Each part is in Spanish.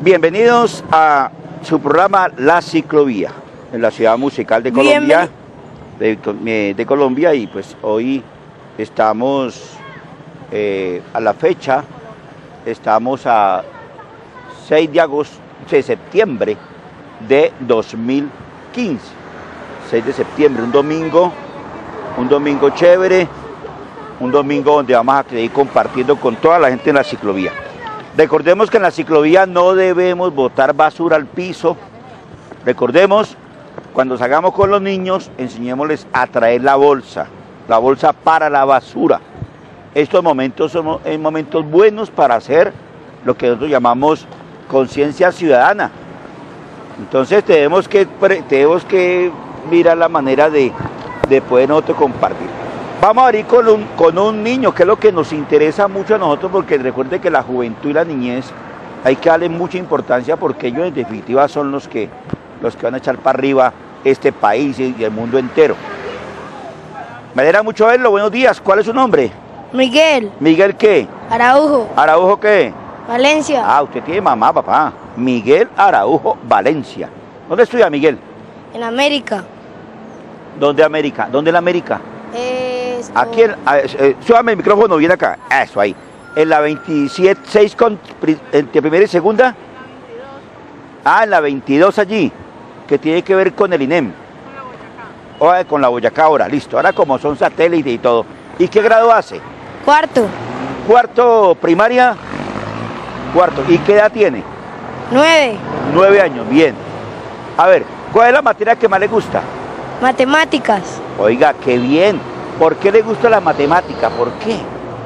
Bienvenidos a su programa La Ciclovía, en la ciudad musical de Colombia, de Colombia, y pues hoy estamos a la fecha, estamos a 6 de septiembre de 2015, 6 de septiembre, un domingo chévere, un domingo donde vamos a seguir compartiendo con toda la gente en la ciclovía. Recordemos que en la ciclovía no debemos botar basura al piso. Recordemos, cuando salgamos con los niños, enseñémosles a traer la bolsa para la basura. Estos momentos son momentos buenos para hacer lo que nosotros llamamos conciencia ciudadana. Entonces tenemos que mirar la manera de poder nosotros compartir. Vamos a abrir con un niño, que es lo que nos interesa mucho a nosotros, porque recuerde que la juventud y la niñez hay que darle mucha importancia, porque ellos en definitiva son los que van a echar para arriba este país y el mundo entero. Me alegra mucho verlo. Buenos días. ¿Cuál es su nombre? Miguel. ¿Miguel qué? Araujo. ¿Araujo qué? Valencia. Ah, usted tiene mamá, papá. Miguel Araujo Valencia. ¿Dónde estudia Miguel? En América. ¿Dónde América? ¿Dónde la América? Aquí, súbame el micrófono bien acá. Eso, ahí. En la 27, 6 entre primera y segunda. Ah, en la 22 allí, que tiene que ver con el INEM. Con la Boyacá ahora, listo. Ahora como son satélites y todo. ¿Y qué grado hace? Cuarto. ¿Cuarto primaria? Cuarto. ¿Y qué edad tiene? 9. 9 años, bien. A ver, ¿cuál es la materia que más le gusta? Matemáticas. Oiga, qué bien. ¿Por qué le gusta la matemática? ¿Por qué?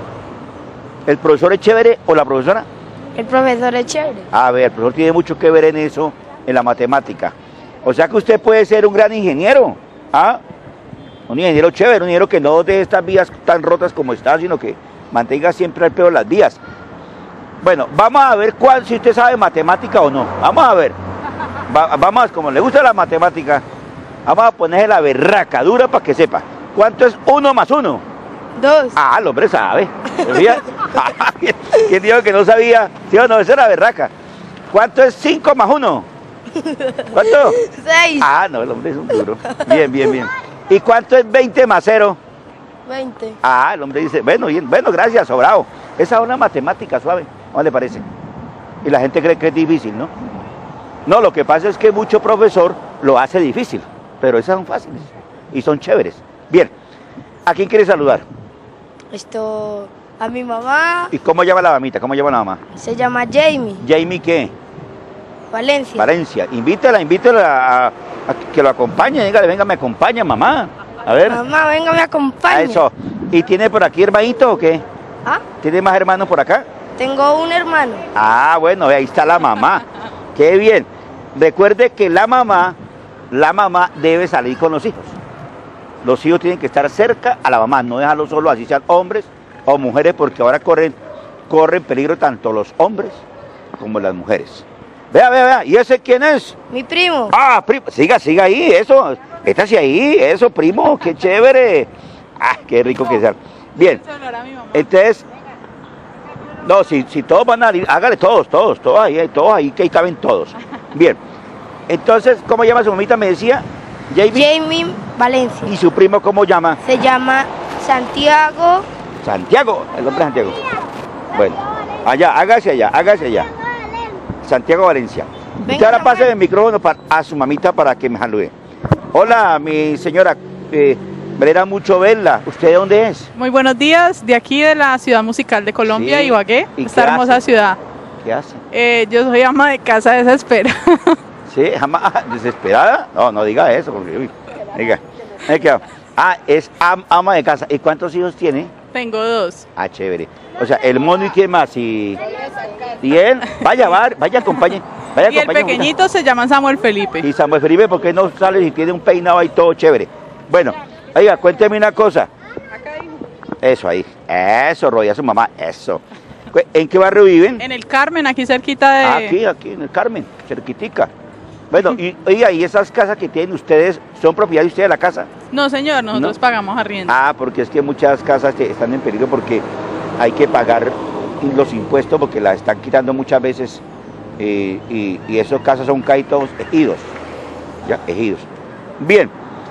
¿El profesor es chévere o la profesora? El profesor es chévere. A ver, el profesor tiene mucho que ver en eso, en la matemática. O sea que usted puede ser un gran ingeniero. ¿Ah? Un ingeniero chévere, un ingeniero que no deje estas vías tan rotas como están, sino que mantenga siempre al peor las vías. Bueno, vamos a ver si usted sabe matemática o no. Vamos a ver. Vamos, como le gusta la matemática, vamos a ponerle la berraca dura para que sepa. ¿Cuánto es 1 más 1? 2. Ah, el hombre sabe. ¿Quién dijo que no sabía? ¿Sí o no? Esa era berraca. ¿Cuánto es 5 más 1? ¿Cuánto? 6. Ah, no, el hombre es un duro. Bien, bien, bien. ¿Y cuánto es 20 más 0? 20. Ah, el hombre dice, bueno, bien, bueno, gracias, sobrado. Esa es una matemática suave, ¿cómo le parece? Y la gente cree que es difícil, ¿no? No, lo que pasa es que mucho profesor lo hace difícil, pero esas son fáciles y son chéveres. Bien, ¿a quién quiere saludar? A mi mamá. ¿Y cómo llama la mamita? ¿Cómo llama la mamá? Se llama Jamie. ¿Jamie qué? Valencia. Valencia. Invítala a que lo acompañe. Dígale, venga, me acompaña, mamá. A ver. Mamá, venga, me acompaña. Eso. ¿Y tiene por aquí hermanito o qué? ¿Ah? ¿Tiene más hermanos por acá? Tengo un hermano. Ah, bueno, ahí está la mamá. Qué bien. Recuerde que la mamá debe salir con los hijos. Los hijos tienen que estar cerca a la mamá, no dejarlos solos, así sean hombres o mujeres, porque ahora corren peligro tanto los hombres como las mujeres. Vea, ¿y ese quién es? Mi primo. Ah, primo, siga ahí, eso, métase ahí, eso, primo, qué chévere. Ah, qué rico que sea. Bien, entonces, no, si todos van a ir, hágale todos ahí, que ahí caben todos. Bien, entonces, ¿cómo llama su mamita? Me decía, Jamie Valencia. ¿Y su primo cómo llama? Se llama Santiago. Santiago, el nombre es Santiago. Bueno, allá, hágase allá. Santiago Valencia. Usted ahora pase el micrófono a su mamita para que me salude. Hola, mi señora, me alegra mucho verla. ¿Usted de dónde es? Muy buenos días, de aquí de la ciudad musical de Colombia, sí. Ibagué, esta hermosa ciudad. ¿Qué hace? Yo soy ama de casa desesperada. ¿Sí? ¿Desesperada? No diga eso, porque uy, diga. Es ama de casa. ¿Y cuántos hijos tiene? Tengo 2. Ah, chévere. O sea, el mono y quién más, y él, vaya, acompañe. Y el pequeñito se llama Samuel Felipe. Y Samuel Felipe, ¿por qué no sale y tiene un peinado ahí todo chévere? Bueno, oiga, cuénteme una cosa. Eso ahí, eso, rodea a su mamá, eso. ¿En qué barrio viven? En el Carmen, aquí cerquita de... Aquí en el Carmen, cerquitica. Bueno, y esas casas que tienen ustedes, ¿son propiedad de ustedes de la casa? No, señor, nosotros pagamos arriendo. Ah, porque es que muchas casas están en peligro porque hay que pagar los impuestos porque las están quitando muchas veces y esos casos son caitos ejidos, ya, ejidos. Bien,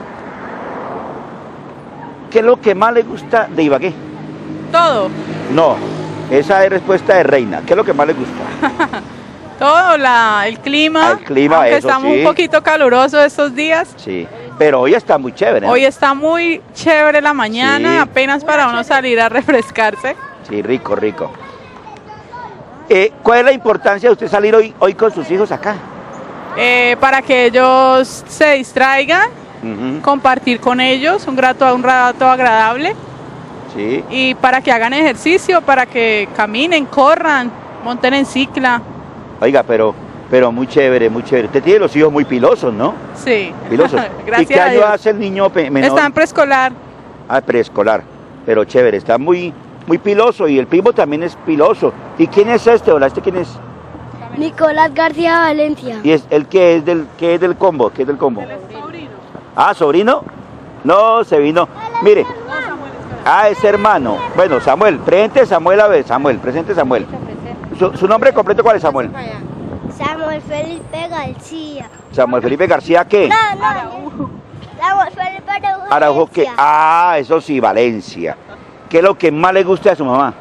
¿qué es lo que más le gusta de Ibagué? Todo. No, esa es respuesta de Reina. ¿Qué es lo que más le gusta? Todo, el clima. El clima, aunque eso estamos sí. un poquito calurosos estos días. Sí, pero hoy está muy chévere, ¿no? Hoy está muy chévere la mañana, Sí. apenas para uno salir a refrescarse. Sí, rico, rico. ¿Cuál es la importancia de usted salir hoy con sus hijos acá? Para que ellos se distraigan, Ujú, compartir con ellos un rato agradable sí. y para que hagan ejercicio, para que caminen, corran, monten en cicla. Oiga, pero muy chévere, muy chévere. Usted tiene los hijos muy pilosos, ¿no? Sí. Pilosos. Gracias ¿Y qué a año Dios. hace el niño menor? Está en preescolar. Ah, preescolar. Pero chévere, está muy piloso y el primo también es piloso. ¿Y quién es este? Hola, ¿este quién es? Nicolás García Valencia. ¿Y es el que es del combo? ¿Qué es del combo? Ah, ¿sobrino? No, se vino. Mire. Ah, es hermano. Bueno, Samuel, presente Samuel, a ver, Samuel, presente Samuel. ¿Su nombre completo cuál es, Samuel? Samuel Felipe García. Samuel Felipe García, ¿qué? No. Samuel Felipe Araujo, ¿qué? Ah, eso sí, Valencia. ¿Qué es lo que más le gusta de su mamá?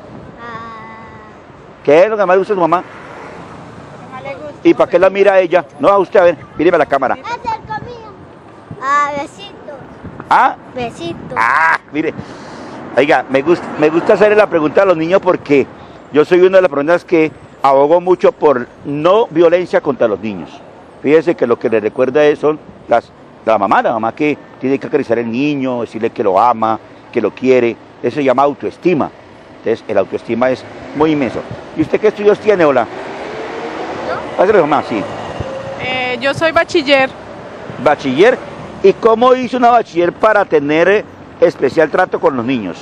¿Qué es lo que más le gusta de su mamá? ¿Y para qué la mira ella? No, a usted, a ver, míreme a la cámara. Besitos. ¿Ah? Besitos. Ah, mire. Oiga, me gusta hacerle la pregunta a los niños porque yo soy una de las personas que abogo mucho por no violencia contra los niños. Fíjese que lo que le recuerda son la mamá que tiene que acariciar al niño, decirle que lo ama, que lo quiere. Eso se llama autoestima. Entonces, el autoestima es muy inmenso. ¿Y usted qué estudios tiene, hola? Hazle mamá, sí. Yo soy bachiller. Bachiller. ¿Y cómo hizo una bachiller para tener especial trato con los niños?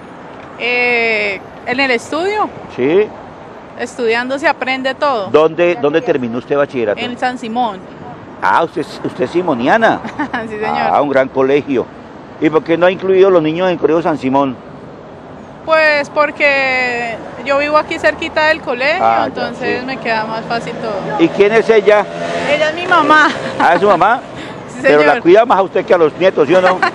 En el estudio, Sí. estudiando se aprende todo. ¿Dónde terminó usted bachillerato? En San Simón. Ah, usted es simoniana. Sí, señor. Ah, un gran colegio. ¿Y por qué no ha incluido los niños en el colegio San Simón? Pues porque yo vivo aquí cerquita del colegio, Ah, ya, entonces sí. me queda más fácil todo. ¿Y quién es ella? Ella es mi mamá. Ah, es su mamá. Sí, Pero señor. la cuida más a usted que a los nietos, ¿sí o no?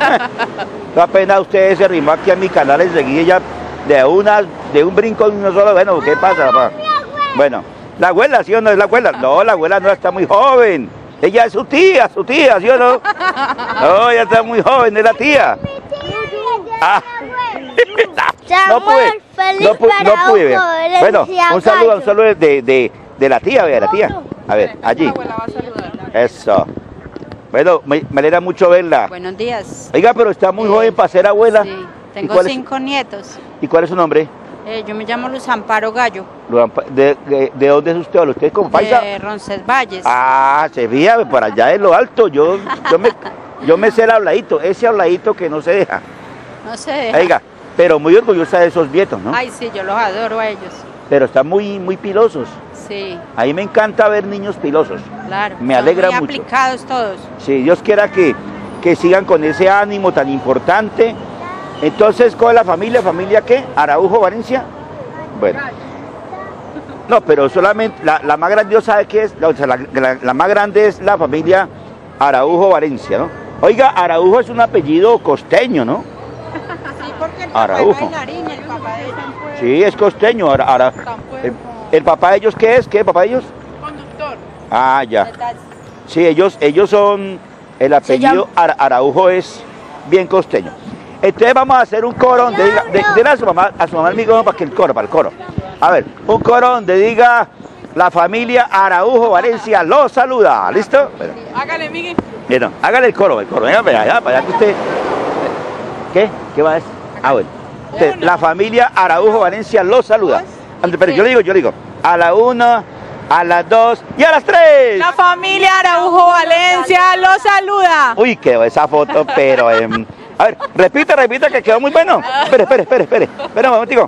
Da pena usted se arrimó aquí a mi canal enseguida ya de un brinco de uno solo. Bueno, ¿qué pasa, papá? Bueno, la abuela, ¿sí o no es la abuela? No, la abuela no está muy joven. Ella es su tía, ¿sí o no? No, ella está muy joven, es la tía. Ah. No pude ver. Bueno, un saludo de la tía, vea, la tía. A ver, allí. La abuela va a saludar. Eso. Bueno, me alegra mucho verla. Buenos días. Oiga, pero está muy joven para ser abuela. Sí, ¿Y tengo cuál es- 5 nietos. ¿Y cuál es su nombre? Yo me llamo Luz Amparo Gallo, ¿De dónde es usted? ¿Usted es como paisa? de Roncesvalles. Ah, se veía por allá de lo alto. Yo me sé el habladito, ese habladito que no se deja. No sé. Oiga, pero muy orgullosa de esos nietos, ¿no? Ay, sí, yo los adoro a ellos. Pero están muy pilosos. Sí, A mí me encanta ver niños pilosos. claro. Me Son alegra muy mucho. aplicados todos. Si Dios quiera que sigan con ese ánimo tan importante. Entonces, ¿cuál es la familia? ¿Familia qué? ¿Araujo, Valencia? Bueno. No, pero solamente la más grandiosa, ¿sabe qué es? O sea, la más grande es la familia Araujo, Valencia, ¿no? Oiga, Araujo es un apellido costeño, ¿no? Sí, porque el Araujo. es bailarín, el papá de ellos. Sí, es costeño. ¿El papá de ellos qué es? ¿Qué papá de ellos? Conductor. Ah, ya. Sí, ellos son, el apellido Araujo es bien costeño. Entonces vamos a hacer un coro donde diga, dile a su mamá el micrófono para el coro. A ver, un coro donde diga, la familia Araujo Valencia lo saluda, ¿listo? Bueno, Hágale, Miguel. bueno, hágale el coro, venga para allá que usted, ¿qué va a decir? Ah, bueno, entonces, la familia Araujo Valencia lo saluda. Pero yo le digo, a la 1, a las 2 y a las 3. La familia Araujo Valencia lo saluda. Uy, quedó esa foto, pero... a ver, repita que quedó muy bueno. Espere un momentico.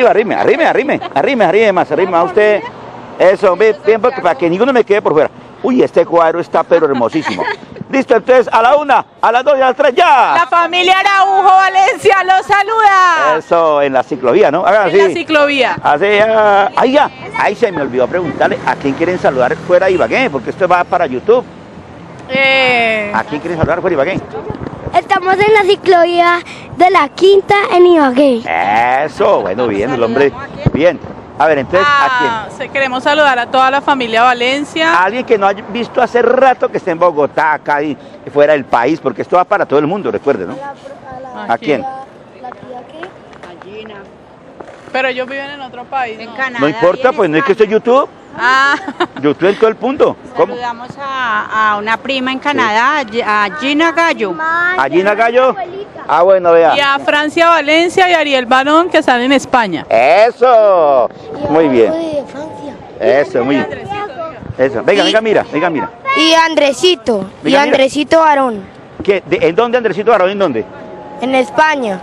Arrime más usted. Eso, bien, porque para que ninguno me quede por fuera. Uy, este cuadro está pero hermosísimo. Listo, entonces, a la 1, a las 2 y a las 3, ¡ya! La familia Araujo Valencia lo saluda. Eso, en la ciclovía, ¿no? Hagan así. En la ciclovía. Así, ahí ya. Ay, se me olvidó preguntarle a quién quieren saludar fuera de Ibagué, porque esto va para YouTube. ¿A quién quieren saludar fuera de Ibagué? Estamos en la ciclovía de la Quinta en Ibagué. Eso, bueno, bien, el hombre, bien. A ver, entonces, ¿a quién? Queremos saludar a toda la familia Valencia. A alguien que no ha visto hace rato que esté en Bogotá, acá y fuera del país, porque esto va para todo el mundo, recuerde, ¿no? ¿A quién? A Gina. Pero ellos viven en otro país, En ¿no? Canadá. No importa, pues no es que esto es YouTube. YouTube en todo el punto. ¿Cómo? Saludamos a una prima en Canadá, a Gina Gallo. ¿A Gina Gallo? Ah, bueno, vea. Y a Francia Valencia y a Ariel Barón, que están en España. Eso. Muy bien. De Francia. Eso, muy bien. Eso. Venga, venga, mira, venga, mira. Y Andresito. Venga, mira. Andresito Barón. ¿Qué? ¿En dónde, Andresito Barón? ¿En dónde? En España.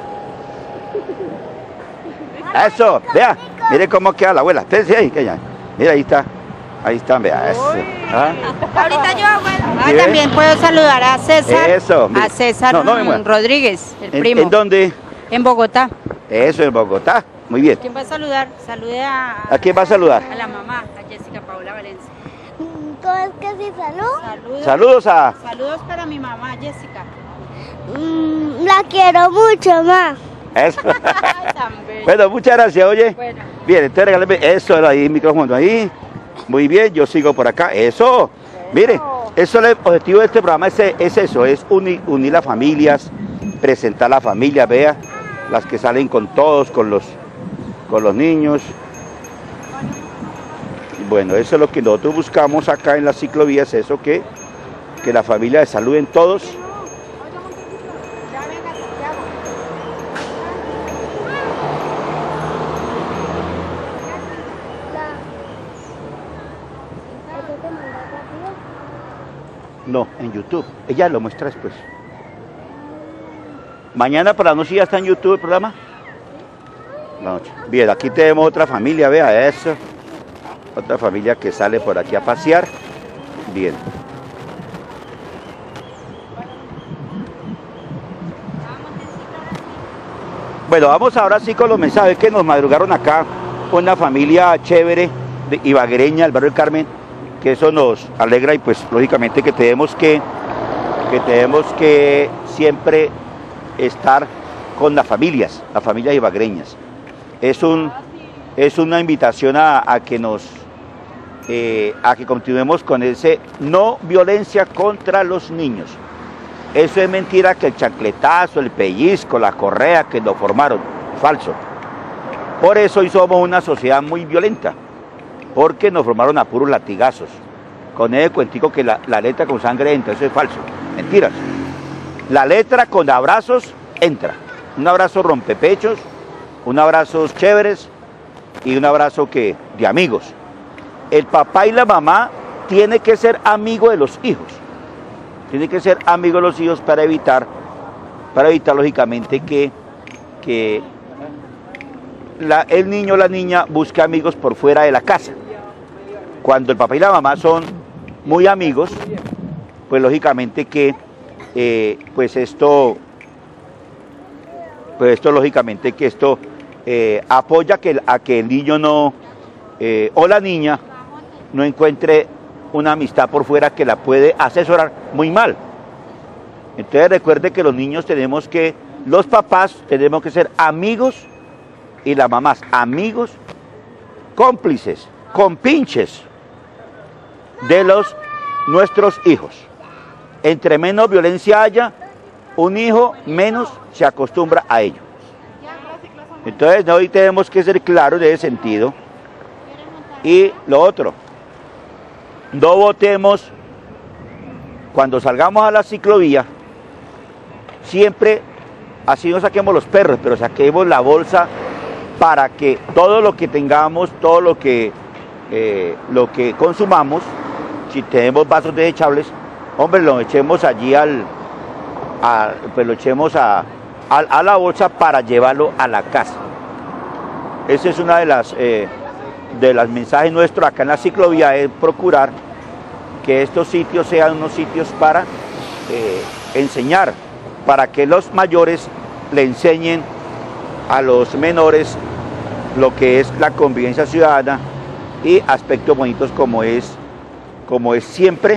Eso, vea. Mire cómo queda la abuela. Espérense ahí, que ya. Mira, ahí está. Ahí están, vea. Eso. ¿Ah? Ahorita yo, abuela. ¿Sí ves? También puedo saludar a César. Eso, mire. A César No, no me mueva. Rodríguez, el primo. ¿En dónde? En Bogotá. Eso, en Bogotá. Muy bien. ¿Quién va a saludar? Salude ¿A quién va a saludar? a la mamá, a Jessica Paula Valencia. ¿Cómo es que sí, salud? Saludos a... Saludos para mi mamá, Jessica. La quiero mucho, ma. Eso. Tan bella. Bueno, muchas gracias, oye. Bueno. Bien, entonces regálame eso, ahí, el micrófono ahí. Muy bien, yo sigo por acá. Eso. Mire, eso el objetivo de este programa es eso, es unir las familias, presentar la familia, vea, las que salen con todos, con los niños. Bueno, eso es lo que nosotros buscamos acá en las ciclovías, eso que la familia se saluden todos. No, en YouTube. Ella lo muestra después. Mañana por la noche ya está en YouTube el programa. La noche. Bien, aquí tenemos otra familia, vea eso. Otra familia que sale por aquí a pasear. Bien. Bueno, vamos ahora sí con los mensajes que nos madrugaron acá. Una familia chévere, ibaguereña, el barrio del Carmen, que eso nos alegra y pues lógicamente que tenemos que siempre estar con las familias ibaguereñas. Es una invitación a que continuemos con ese no violencia contra los niños. Eso es mentira, que el chancletazo, el pellizco, la correa que nos formaron, falso. Por eso hoy somos una sociedad muy violenta, porque nos formaron a puros latigazos. Con ese cuentico que la letra con sangre entra, eso es falso, mentiras. La letra con abrazos entra, un abrazo rompepechos, un abrazo chéveres y un abrazo de amigos. El papá y la mamá tienen que ser amigos de los hijos. Tiene que ser amigo de los hijos para evitar lógicamente que el niño o la niña busque amigos por fuera de la casa. Cuando el papá y la mamá son muy amigos, pues lógicamente que esto lógicamente que esto apoya a que el niño o la niña no encuentre una amistad por fuera que la puede asesorar muy mal. Entonces recuerde que los papás tenemos que ser amigos y las mamás amigos, cómplices, compinches de nuestros hijos. Entre menos violencia haya, un hijo menos se acostumbra a ello. Entonces hoy tenemos que ser claros de ese sentido. Y lo otro, no votemos cuando salgamos a la ciclovía, siempre así no saquemos los perros, pero saquemos la bolsa para que todo lo que tengamos, todo lo que consumamos, si tenemos vasos desechables, hombre, lo echemos allí lo echemos a la bolsa para llevarlo a la casa. Esa es una de las mensajes nuestros acá en la ciclovía, es procurar que estos sitios sean unos sitios para enseñar, para que los mayores le enseñen a los menores lo que es la convivencia ciudadana y aspectos bonitos como es siempre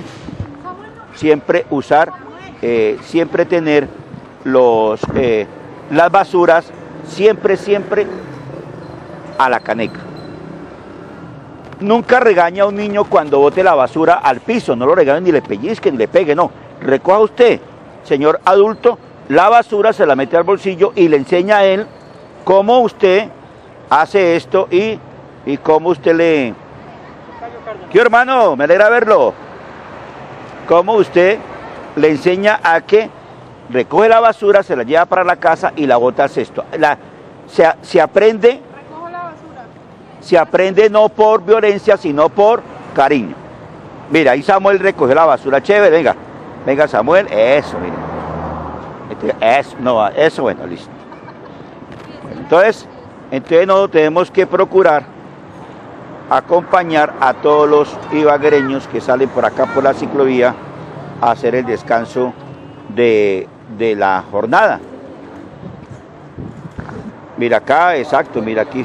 usar, siempre tener las basuras siempre a la caneca. Nunca regaña a un niño cuando bote la basura al piso, no lo regañen ni le pellizquen ni le pegue, no. Recoja usted, señor adulto, la basura, se la mete al bolsillo y le enseña a él cómo usted hace esto y cómo usted le... ¿Qué, hermano? Me alegra verlo. Cómo usted le enseña a que recoge la basura, se la lleva para la casa y la bota al cesto. Se aprende... Se aprende no por violencia, sino por cariño. Mira, ahí Samuel recogió la basura, chévere, venga Samuel, eso, mire. Eso, bueno, listo. Entonces nosotros tenemos que procurar acompañar a todos los ibaguereños que salen por acá por la ciclovía a hacer el descanso de la jornada. Mira acá, exacto, mira, aquí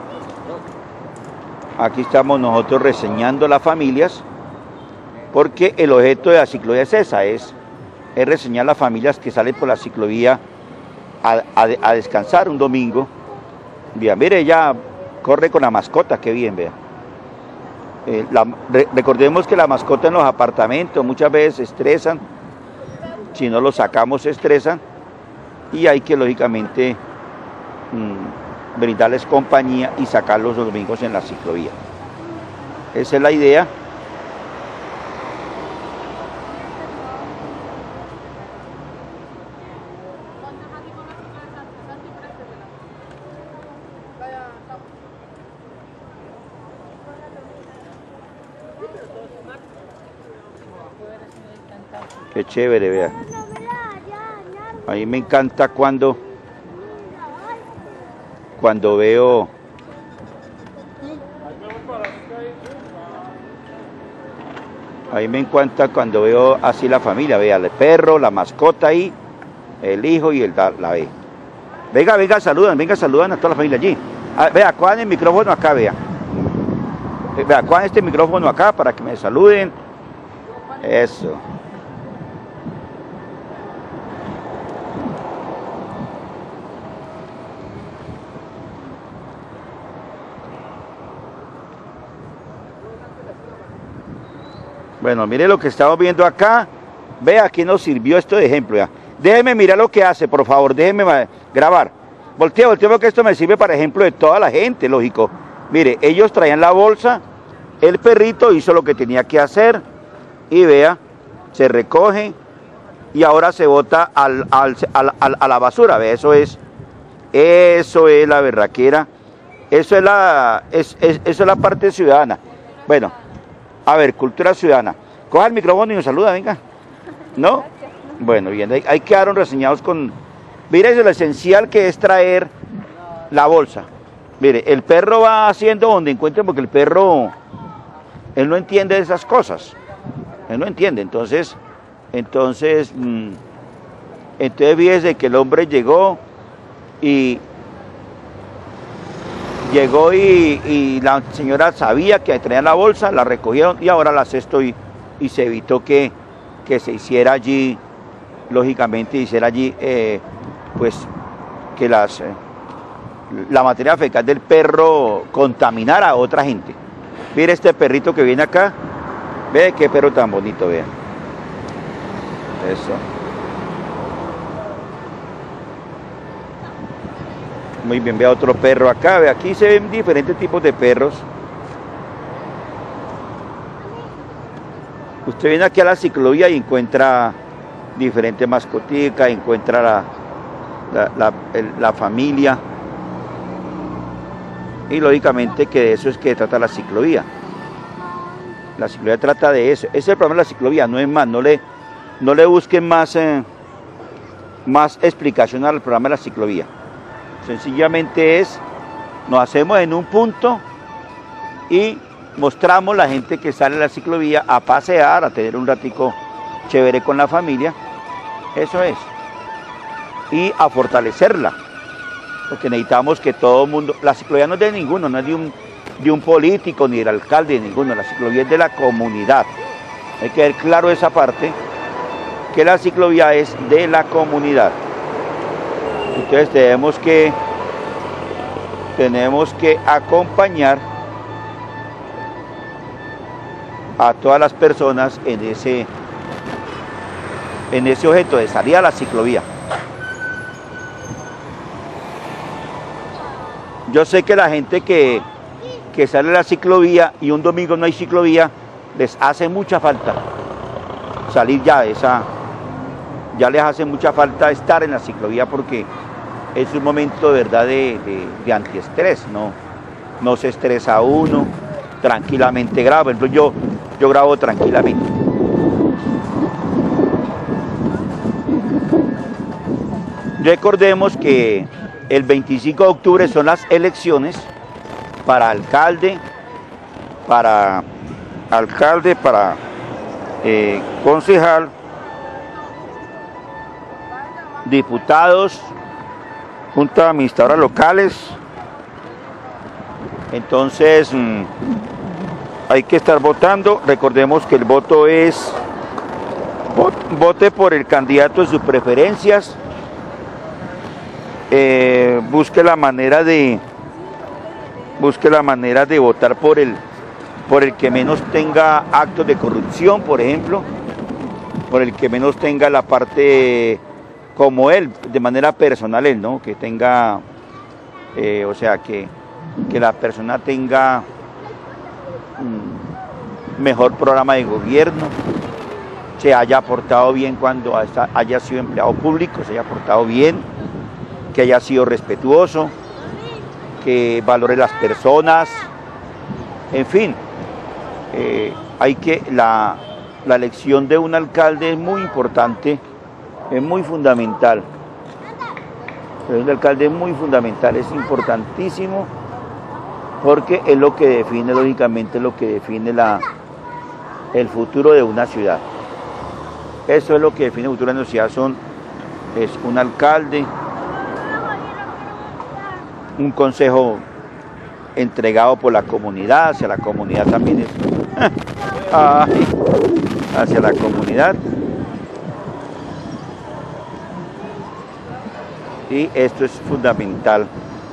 estamos nosotros reseñando las familias, porque el objeto de la ciclovía es esa, es reseñar las familias que salen por la ciclovía a descansar un domingo. Vea, mire, ella corre con la mascota, qué bien, vea. Recordemos que la mascota en los apartamentos muchas veces se estresan, si no los sacamos se estresan, y hay que lógicamente brindarles compañía y sacarlos los domingos en la ciclovía. Esa es la idea. Qué chévere, vea. A mí me encanta cuando veo así la familia, vea, el perro, la mascota ahí, el hijo y la ve. Venga, saludan a toda la familia allí. Vea, cojan el micrófono acá, vea. Vea, cojan este micrófono acá para que me saluden. Eso. Bueno, mire lo que estamos viendo acá. Vea, aquí nos sirvió esto de ejemplo. Ya. Déjeme mirar lo que hace, por favor. Déjeme grabar. Voltee, porque esto me sirve para ejemplo de toda la gente, lógico. Mire, ellos traían la bolsa, el perrito hizo lo que tenía que hacer y vea, se recoge y ahora se bota a la basura. Vea, eso es la berraquera. Eso es la parte ciudadana. Bueno. A ver, cultura ciudadana. Coja el micrófono y nos saluda, venga. ¿No? Bueno, bien, ahí quedaron reseñados con... Mire, eso es lo esencial que es traer la bolsa. Mire, el perro va haciendo donde encuentre, porque el perro, él no entiende de esas cosas. Él no entiende, entonces fíjese que el hombre llegó y la señora sabía que traían la bolsa, la recogieron y ahora la cesto y se evitó que se hiciera allí, lógicamente pues que la materia fecal del perro contaminara a otra gente. Mire este perrito que viene acá, ve qué perro tan bonito, vean. Eso. Muy bien, vea otro perro acá, ve, aquí se ven diferentes tipos de perros. Usted viene aquí a la ciclovía y encuentra diferentes mascoticas, encuentra la familia. Y lógicamente que de eso es que trata la ciclovía. La ciclovía trata de eso. Ese es el problema de la ciclovía, no es más, no le busquen más explicación al programa de la ciclovía. Sencillamente nos hacemos en un punto y mostramos la gente que sale a la ciclovía a pasear, a tener un ratico chévere con la familia, eso es, y a fortalecerla, porque necesitamos que todo el mundo, la ciclovía no es de ninguno, no es de un político, ni del alcalde, ni ninguno. La ciclovía es de la comunidad. Hay que ver claro esa parte, que la ciclovía es de la comunidad. Entonces tenemos que acompañar a todas las personas en ese objeto de salir a la ciclovía. Yo sé que la gente que sale a la ciclovía y un domingo no hay ciclovía, les hace mucha falta salir ya les hace mucha falta estar en la ciclovía, porque es un momento de verdad de antiestrés, no se estresa uno, tranquilamente graba. Por ejemplo, yo grabo tranquilamente. Recordemos que el 25 de octubre son las elecciones para alcalde, para concejal, diputados, junta de administradoras locales. Entonces hay que estar votando. Recordemos que el voto es vote por el candidato de sus preferencias. Busque la manera de votar por el que menos tenga actos de corrupción, por ejemplo, por el que menos tenga la parte como él, de manera personal él, ¿no? Que tenga, o sea, que la persona tenga un mejor programa de gobierno, se haya portado bien cuando haya sido empleado público, se haya portado bien, que haya sido respetuoso, que valore las personas, en fin. La elección de un alcalde es muy importante, es muy fundamental. Un alcalde es muy fundamental, es importantísimo, porque es lo que define, lógicamente, lo que define el futuro de una ciudad. Eso es lo que define el futuro de una ciudad, es un alcalde, un consejo entregado por la comunidad, hacia la comunidad también es, hacia la comunidad. Y esto es fundamental.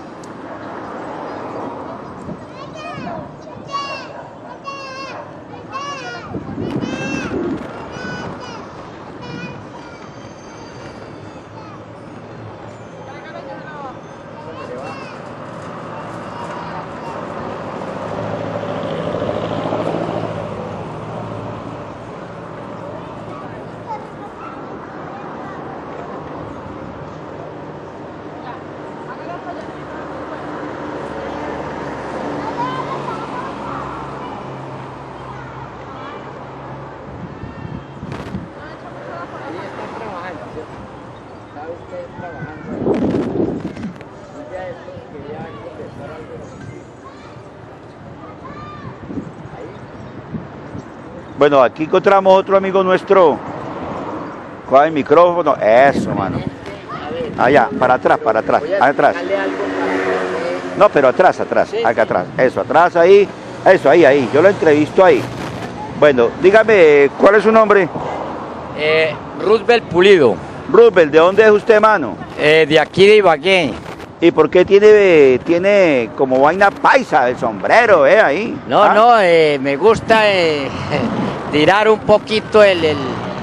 Bueno, aquí encontramos otro amigo nuestro. ¿Cuál es el micrófono? Eso, mano. Allá, para atrás, atrás. No, pero atrás, acá atrás. Eso, atrás, ahí. Eso, ahí. Yo lo entrevisto ahí. Bueno, dígame, ¿cuál es su nombre? Roosevelt Pulido. Roosevelt, ¿de dónde es usted, mano? De aquí de Ibagué. ¿Y por qué tiene como vaina paisa el sombrero, ahí? No, me gusta tirar un poquito el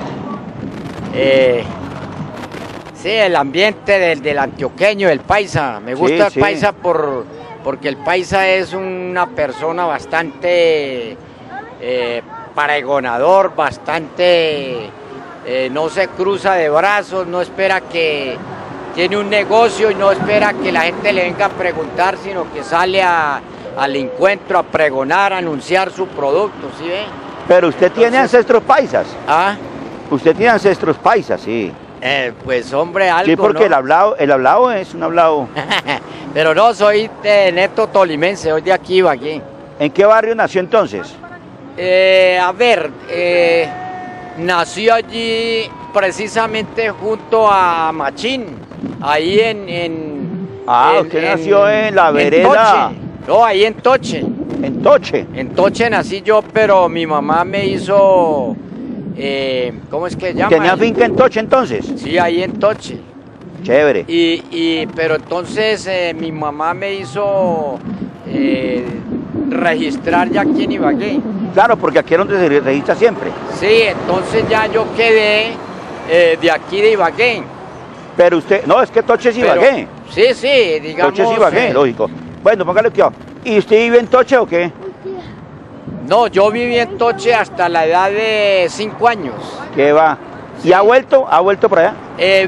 ambiente del antioqueño, el paisa. Me gusta el paisa porque el paisa es una persona bastante pregonador, bastante no se cruza de brazos, no espera que tiene un negocio y no espera que la gente le venga a preguntar, sino que sale al encuentro a pregonar, a anunciar su producto, ¿sí ve? Pero usted tiene ancestros paisas. ¿Ah? Usted tiene ancestros paisas, sí. Pues hombre, algo, sí, porque ¿no? el hablado es un hablado. Pero no, soy neto tolimense, soy de aquí, Ibagué. ¿En qué barrio nació entonces? Nació allí precisamente junto a Machín, ahí en usted nació en la vereda. No, ahí en Toche. En Toche. En Toche nací yo, pero mi mamá me hizo, ¿cómo es que se llama? ¿Tenía finca en Toche entonces? Sí, ahí en Toche. Chévere. Pero entonces mi mamá me hizo registrar ya aquí en Ibagué. Claro, porque aquí es donde se registra siempre. Sí, entonces ya yo quedé de aquí de Ibagué. Pero usted, no, es que Toche es Ibagué. Sí, digamos. Toche es Ibagué, lógico. Bueno, póngale cuidado. ¿Y usted vive en Toche o qué? No, yo viví en Toche hasta la edad de 5 años. ¿Qué va? Sí. ¿Y ha vuelto para allá?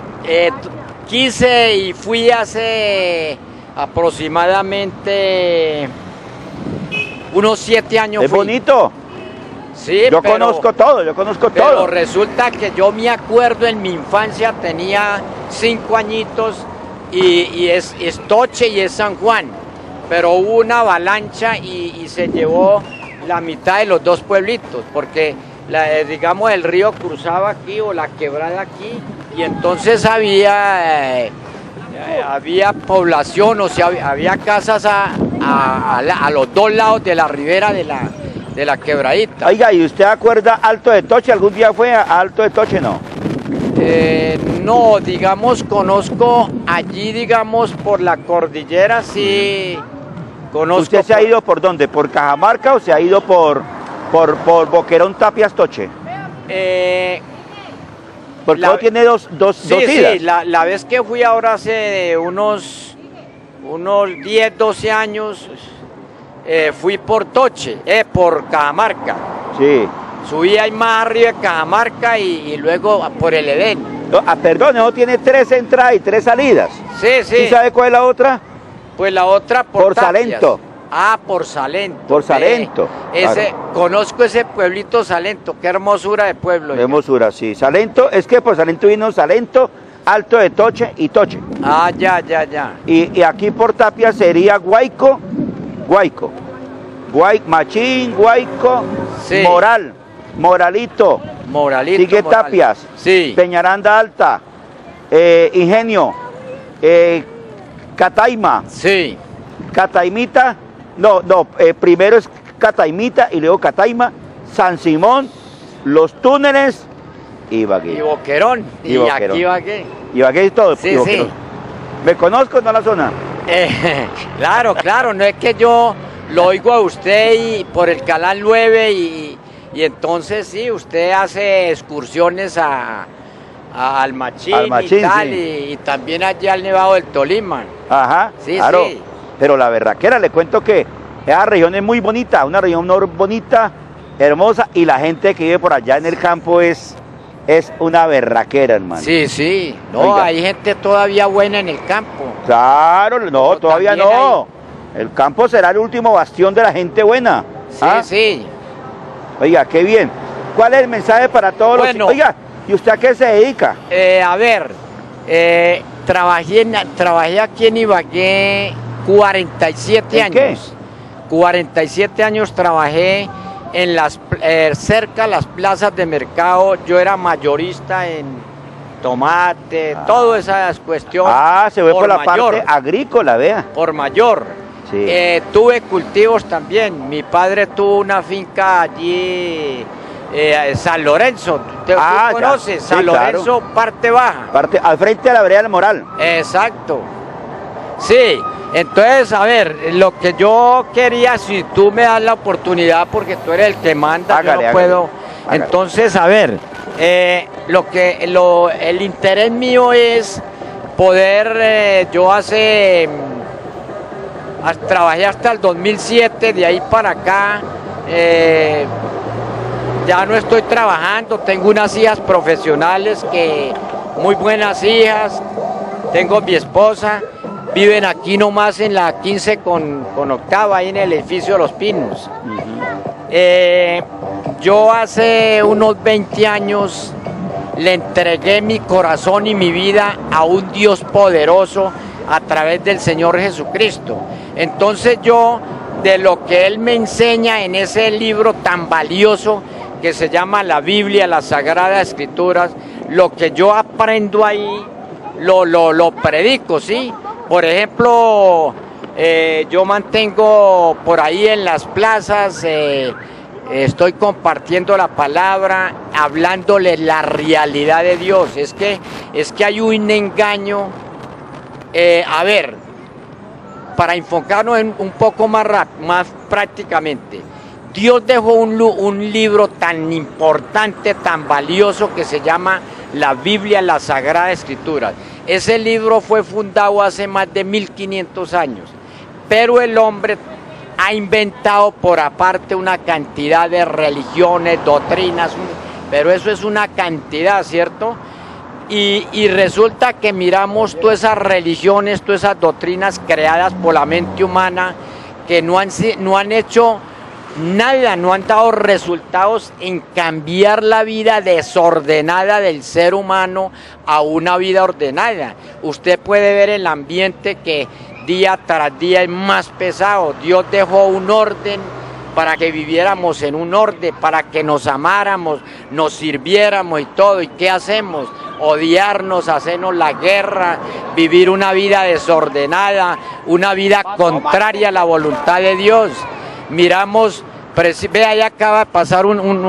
Quise y fui hace aproximadamente unos 7 años. Es bonito. Sí, yo conozco todo. Pero resulta que yo me acuerdo en mi infancia, tenía 5 añitos y es Toche y es San Juan. Pero hubo una avalancha y se llevó la mitad de los dos pueblitos, porque digamos el río cruzaba aquí o la quebrada aquí, y entonces había población, o sea, había casas a los dos lados de la ribera de la quebradita. Oiga, ¿y usted acuerda Alto de Toche? ¿Algún día fue a Alto de Toche? No. No, digamos, conozco allí, digamos, por la cordillera, sí. Conozco. ¿Usted se ha ido por dónde? ¿Por Cajamarca o se ha ido por Boquerón, Tapias, Toche? Porque no tiene dos idas. Sí, la vez que fui ahora hace unos 10, 12 años, fui por Toche, por Cajamarca. Sí. Subí ahí más arriba de Cajamarca y luego por el Edén. No, perdón, no tiene 3 entradas y 3 salidas. Sí. ¿Y sabe cuál es la otra? Pues la otra por Salento. Ah, por Salento. Por Salento. Claro. Conozco ese pueblito Salento, qué hermosura de pueblo. Hermosura, sí. Salento, es que por Salento vino Salento, Alto de Toche y Toche. Ah, ya. Y aquí por Tapia sería Guayco, Machín, Guayco, sí. Moralito. Sigue Moral. Tapias, sí. Peñaranda Alta, Ingenio, Cataima. Sí. Cataimita, primero es Cataimita y luego Cataima, San Simón, Los Túneles y Ibagué. Y Boquerón. Y aquí Ibagué. Ibagué es todo. Sí. ¿Me conozco no la zona? Claro, no es que yo lo oigo a usted y por el Canal 9 y entonces sí, usted hace excursiones al Machín y tal, sí. y también allí al Nevado del Tolima. Ajá, sí, claro. Sí. Pero la berraquera, le cuento que esa región es muy bonita, una región bonita, hermosa, y la gente que vive por allá en el campo es una berraquera, hermano. Sí. No, Oiga. hay gente todavía buena en el campo. Claro, no, todavía no. El campo será el último bastión de la gente buena. Sí. Oiga, qué bien. ¿Cuál es el mensaje para todos los... Oiga, ¿y usted a qué se dedica? Trabajé aquí en Ibagué 47 años. ¿Qué? 47 años trabajé en cerca de las plazas de mercado. Yo era mayorista en tomate, todas esas cuestiones. Se ve por la parte agrícola, vea. Por mayor. Sí. Tuve cultivos también. Mi padre tuvo una finca allí, San Lorenzo. ¿Tú conoces? Sí, San Lorenzo, claro. Parte baja. Al frente de la vereda del Moral. Exacto. Sí, entonces, a ver, lo que yo quería, si tú me das la oportunidad, porque tú eres el que manda, yo no puedo. Hágale. Entonces, a ver, el interés mío es poder, trabajé hasta el 2007, de ahí para acá, ya no estoy trabajando, tengo unas hijas profesionales muy buenas hijas, tengo mi esposa. Viven aquí nomás en la 15 con octava, ahí en el edificio de Los Pinos. Yo hace unos 20 años le entregué mi corazón y mi vida a un Dios poderoso a través del Señor Jesucristo. Entonces yo, de lo que Él me enseña en ese libro tan valioso que se llama la Biblia, las Sagradas Escrituras, lo que yo aprendo ahí, lo predico, ¿sí? Por ejemplo, Yo mantengo por ahí en las plazas, estoy compartiendo la palabra, hablándole la realidad de Dios. Es que hay un engaño. A ver, para enfocarnos un poco más prácticamente, Dios dejó un libro tan importante, tan valioso, que se llama la Biblia, la Sagrada Escritura. Ese libro fue fundado hace más de 1500 años, pero el hombre ha inventado por aparte una cantidad de religiones, doctrinas, pero eso es una cantidad, ¿cierto? Y resulta que miramos todas esas religiones, todas esas doctrinas creadas por la mente humana, que no han hecho nada, no han dado resultados en cambiar la vida desordenada del ser humano a una vida ordenada. Usted puede ver el ambiente que día tras día es más pesado. Dios dejó un orden para que viviéramos en un orden, para que nos amáramos, nos sirviéramos y todo. ¿Y qué hacemos? Odiarnos, hacernos la guerra, vivir una vida desordenada, una vida contraria a la voluntad de Dios. Miramos, ve, ahí acaba de pasar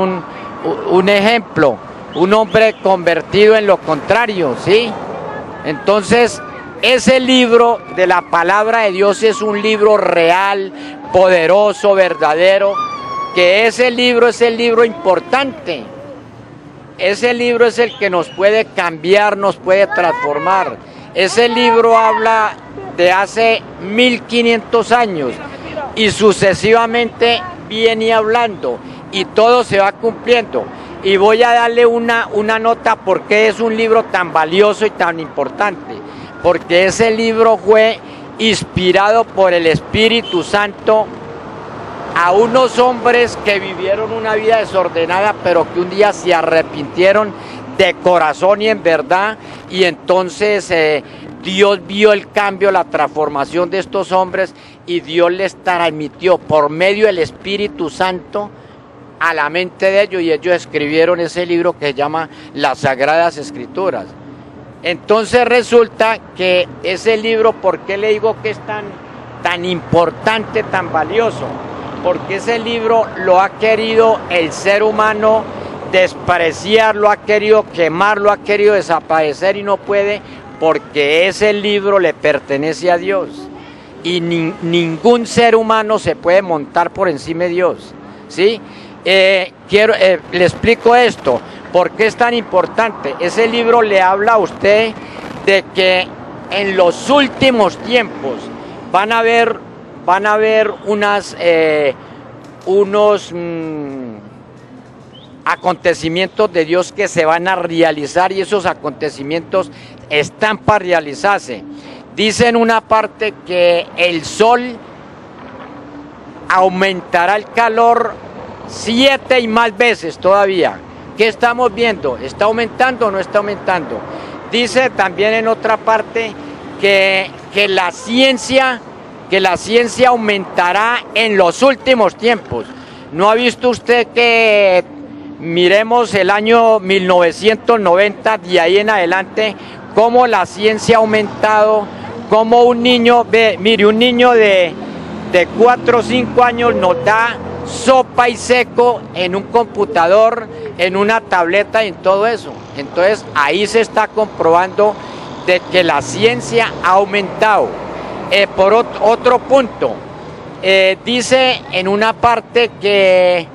un ejemplo, un hombre convertido en lo contrario, ¿sí? Entonces, ese libro de la palabra de Dios es un libro real, poderoso, verdadero, que ese libro es el libro importante. Ese libro es el que nos puede cambiar, nos puede transformar. Ese libro habla de hace 1500 años y sucesivamente viene hablando y todo se va cumpliendo. Y voy a darle una nota porque es un libro tan valioso y tan importante. Porque ese libro fue inspirado por el Espíritu Santo a unos hombres que vivieron una vida desordenada, pero que un día se arrepintieron de corazón y en verdad, y entonces Dios vio el cambio, la transformación de estos hombres, y Dios les transmitió por medio del Espíritu Santo a la mente de ellos, y ellos escribieron ese libro que se llama Las Sagradas Escrituras. Entonces resulta que ese libro, ¿por qué le digo que es tan importante, tan valioso? Porque ese libro lo ha querido el ser humano despreciar, lo ha querido quemar, lo ha querido desaparecer y no puede, porque ese libro le pertenece a Dios. Y ningún ser humano se puede montar por encima de Dios, ¿sí? Le explico esto. ¿Por qué es tan importante? Ese libro le habla a usted de que en los últimos tiempos van a haber unos acontecimientos de Dios que se van a realizar, y esos acontecimientos están para realizarse. Dice en una parte que el sol aumentará el calor 7 y más veces todavía. ¿Qué estamos viendo? ¿Está aumentando o no está aumentando? Dice también en otra parte que la ciencia aumentará en los últimos tiempos. ¿No ha visto usted que miremos el año 1990 de ahí en adelante, cómo la ciencia ha aumentado, cómo un niño, mire, un niño de 4 o 5 años nos da sopa y seco en un computador, en una tableta y en todo eso? Entonces ahí se está comprobando de que la ciencia ha aumentado. Por otro punto, dice en una parte que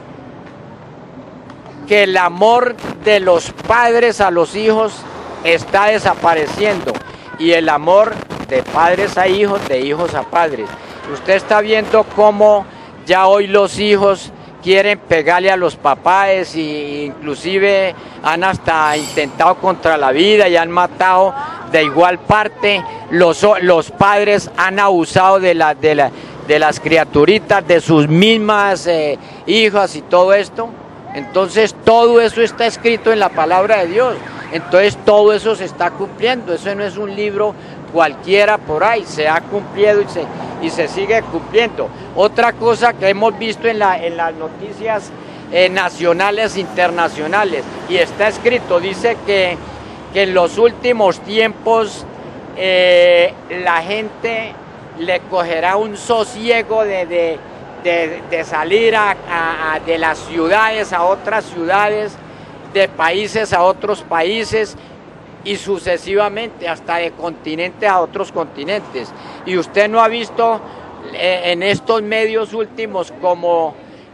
el amor de los padres a los hijos está desapareciendo, y el amor de padres a hijos, de hijos a padres. Usted está viendo cómo ya hoy los hijos quieren pegarle a los papás, e inclusive han hasta intentado contra la vida y han matado de igual parte. Los padres han abusado de las criaturitas, de sus mismas hijas y todo esto. Entonces todo eso está escrito en la palabra de Dios. Entonces todo eso se está cumpliendo. Eso no es un libro cualquiera por ahí, se ha cumplido y se sigue cumpliendo. Otra cosa que hemos visto en las noticias nacionales e internacionales, y está escrito, dice que en los últimos tiempos la gente le cogerá un sosiego de salir de las ciudades a otras ciudades, de países a otros países y sucesivamente hasta de continentes a otros continentes. Y usted no ha visto en estos medios últimos como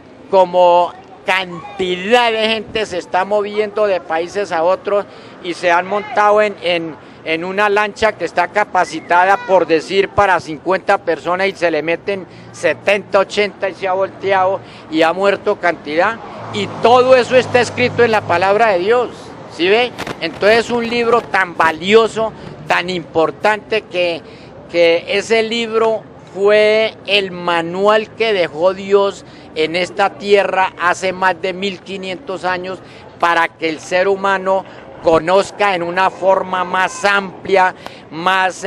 cantidad de gente se está moviendo de países a otros y se han montado en una lancha que está capacitada, por decir, para 50 personas y se le meten 70, 80 y se ha volteado y ha muerto cantidad. Y todo eso está escrito en la palabra de Dios, ¿sí ve? Entonces es un libro tan valioso, tan importante que ese libro fue el manual que dejó Dios en esta tierra hace más de 1500 años para que el ser humano conozca en una forma más amplia, más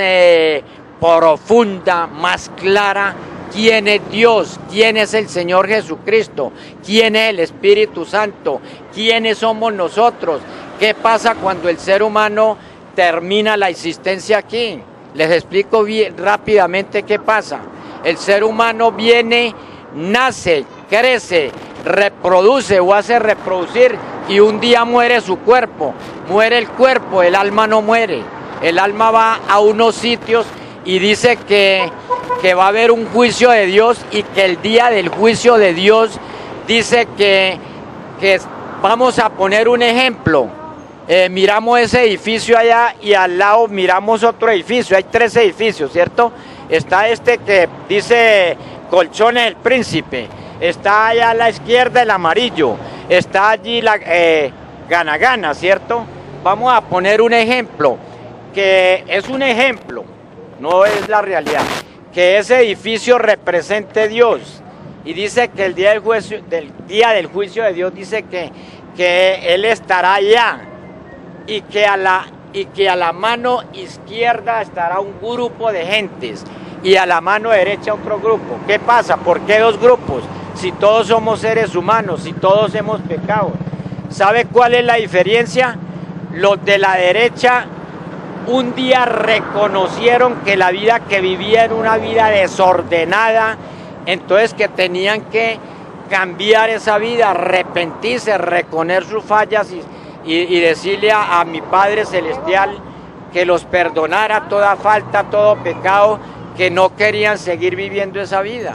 profunda, más clara quién es Dios, quién es el Señor Jesucristo, quién es el Espíritu Santo, quiénes somos nosotros, qué pasa cuando el ser humano termina la existencia aquí. Les explico bien rápidamente qué pasa. El ser humano viene, nace, crece, reproduce o hace reproducir y un día muere su cuerpo. Muere el cuerpo, el alma no muere. El alma va a unos sitios y dice que va a haber un juicio de Dios y que el día del juicio de Dios dice que vamos a poner un ejemplo. Miramos ese edificio allá y al lado miramos otro edificio. Hay 3 edificios, ¿cierto? Está este que dice Colchones del Príncipe. Está allá a la izquierda el amarillo. Está allí la Gana Gana, ¿cierto? Vamos a poner un ejemplo, que es un ejemplo, no es la realidad. Que ese edificio represente Dios. Y dice que el día del juicio de Dios dice que Él estará allá. Y que a la mano izquierda estará un grupo de gentes y a la mano derecha otro grupo. ¿Qué pasa? ¿Por qué 2 grupos? Si todos somos seres humanos, si todos hemos pecado. ¿Sabe cuál es la diferencia? Los de la derecha un día reconocieron que la vida que vivían era una vida desordenada, entonces que tenían que cambiar esa vida, arrepentirse, reconocer sus fallas y decirle a mi Padre Celestial que los perdonara toda falta, todo pecado, que no querían seguir viviendo esa vida.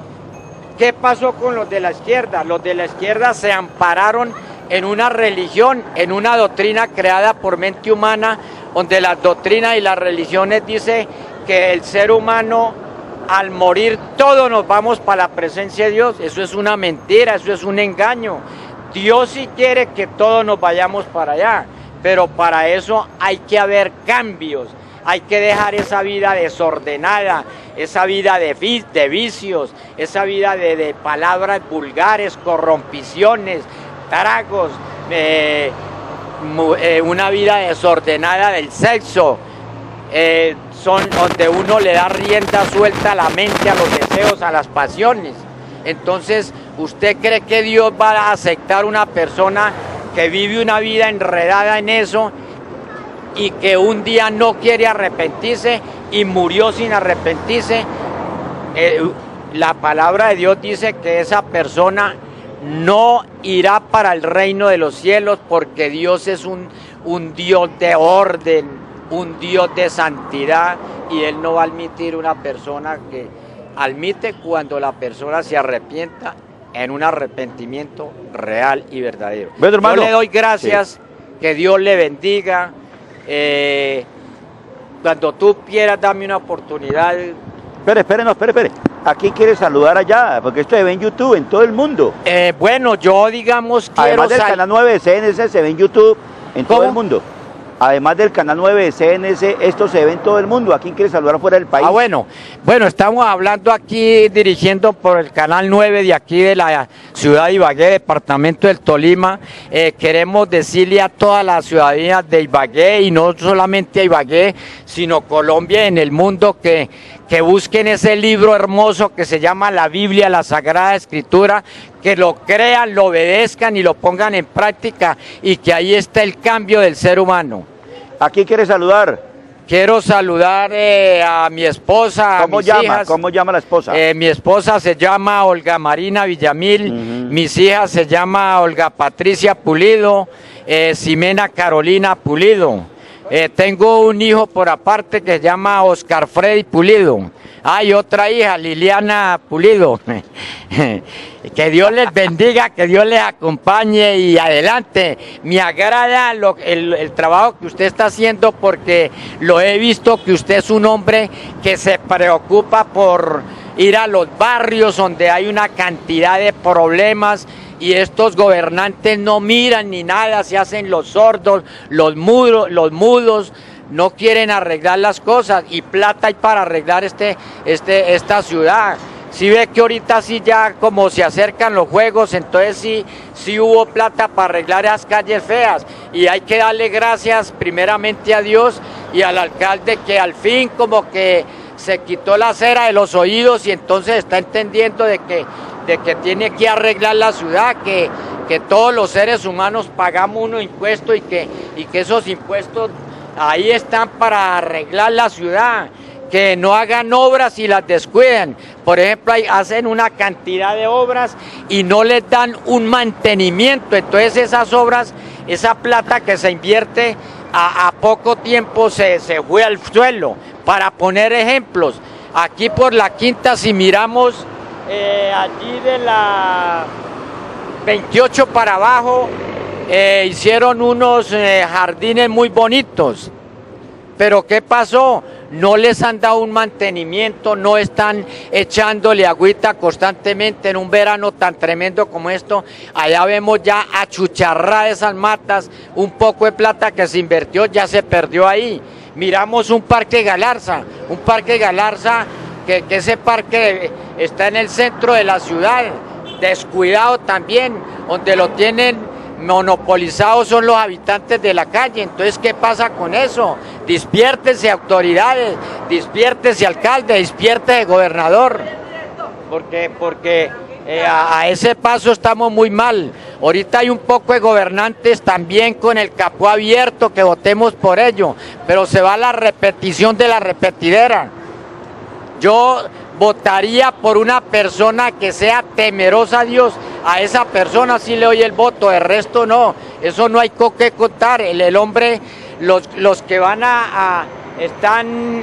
¿Qué pasó con los de la izquierda? Los de la izquierda se ampararon en una religión, en una doctrina creada por mente humana, donde las doctrinas y las religiones dicen que el ser humano al morir todos nos vamos para la presencia de Dios. Eso es una mentira, eso es un engaño. Dios sí quiere que todos nos vayamos para allá, pero para eso hay que haber cambios, hay que dejar esa vida desordenada, esa vida de vicios, esa vida de palabras vulgares, corrompiciones, tragos, una vida desordenada del sexo, son donde uno le da rienda suelta a la mente, a los deseos, a las pasiones. Entonces, ¿usted cree que Dios va a aceptar una persona que vive una vida enredada en eso y que un día no quiere arrepentirse y murió sin arrepentirse? La palabra de Dios dice que esa persona no irá para el reino de los cielos, porque Dios es un Dios de orden, un Dios de santidad, y Él no va a admitir una persona que admite cuando la persona se arrepienta en un arrepentimiento real y verdadero. Bueno, hermano, yo le doy gracias, sí. Que Dios le bendiga. Cuando tú quieras, dame una oportunidad. Espere. Aquí quiere saludar allá, porque esto se ve en YouTube, en todo el mundo. Bueno, yo digamos quiero... Además del canal 9 de CNC se ve en YouTube, en todo el mundo. Además del canal 9 de CNC, esto se ve en todo el mundo. ¿A quién quiere saludar fuera del país? Bueno, estamos hablando aquí, dirigiendo por el canal 9 de aquí de la ciudad de Ibagué, departamento del Tolima. Queremos decirle a toda la ciudadanía de Ibagué, y no solamente a Ibagué, sino Colombia y en el mundo, que busquen ese libro hermoso que se llama la Biblia, la Sagrada Escritura, que lo crean, lo obedezcan y lo pongan en práctica, y que ahí está el cambio del ser humano. ¿A quién quiere saludar? quiero saludar a mi esposa, a mis hijas. ¿Cómo llama la esposa? Mi esposa se llama Olga Marina Villamil, mis hijas se llama Olga Patricia Pulido, Ximena Carolina Pulido. Tengo un hijo por aparte que se llama Oscar Freddy Pulido. Hay otra hija, Liliana Pulido. Que Dios les bendiga, que Dios les acompañe y adelante. Me agrada el trabajo que usted está haciendo porque lo he visto que usted es un hombre que se preocupa por ir a los barrios donde hay una cantidad de problemas y estos gobernantes no miran ni nada, se hacen los sordos, los mudos. No quieren arreglar las cosas y plata hay para arreglar esta ciudad. Si ve que ahorita sí ya como se acercan los juegos, entonces sí hubo plata para arreglar esas calles feas y hay que darle gracias primeramente a Dios y al alcalde que al fin como que se quitó la cera de los oídos y entonces está entendiendo de que tiene que arreglar la ciudad, que todos los seres humanos pagamos unos impuestos y que esos impuestos ahí están para arreglar la ciudad, que no hagan obras y las descuiden. Por ejemplo, hacen una cantidad de obras y no les dan un mantenimiento. Entonces esas obras, esa plata que se invierte a poco tiempo se fue al suelo. Para poner ejemplos, aquí por la Quinta, si miramos allí de la 28 para abajo, hicieron unos jardines muy bonitos, pero ¿qué pasó? No les han dado un mantenimiento, no están echándole agüita constantemente en un verano tan tremendo como esto. Allá vemos ya achucharradas esas matas, un poco de plata que se invirtió ya se perdió ahí. Miramos un parque Galarza que ese parque está en el centro de la ciudad, descuidado también, donde lo tienen monopolizados son los habitantes de la calle. Entonces, ¿qué pasa con eso? Despiértese autoridades, despiértese alcalde, despiértese gobernador, porque a ese paso estamos muy mal. Ahorita hay un poco de gobernantes también con el capó abierto, que votemos por ello, pero se va la repetición de la repetidera. Yo votaría por una persona que sea temerosa a Dios. A esa persona sí le doy el voto, el resto no. Eso no hay que contar. El hombre, los que van están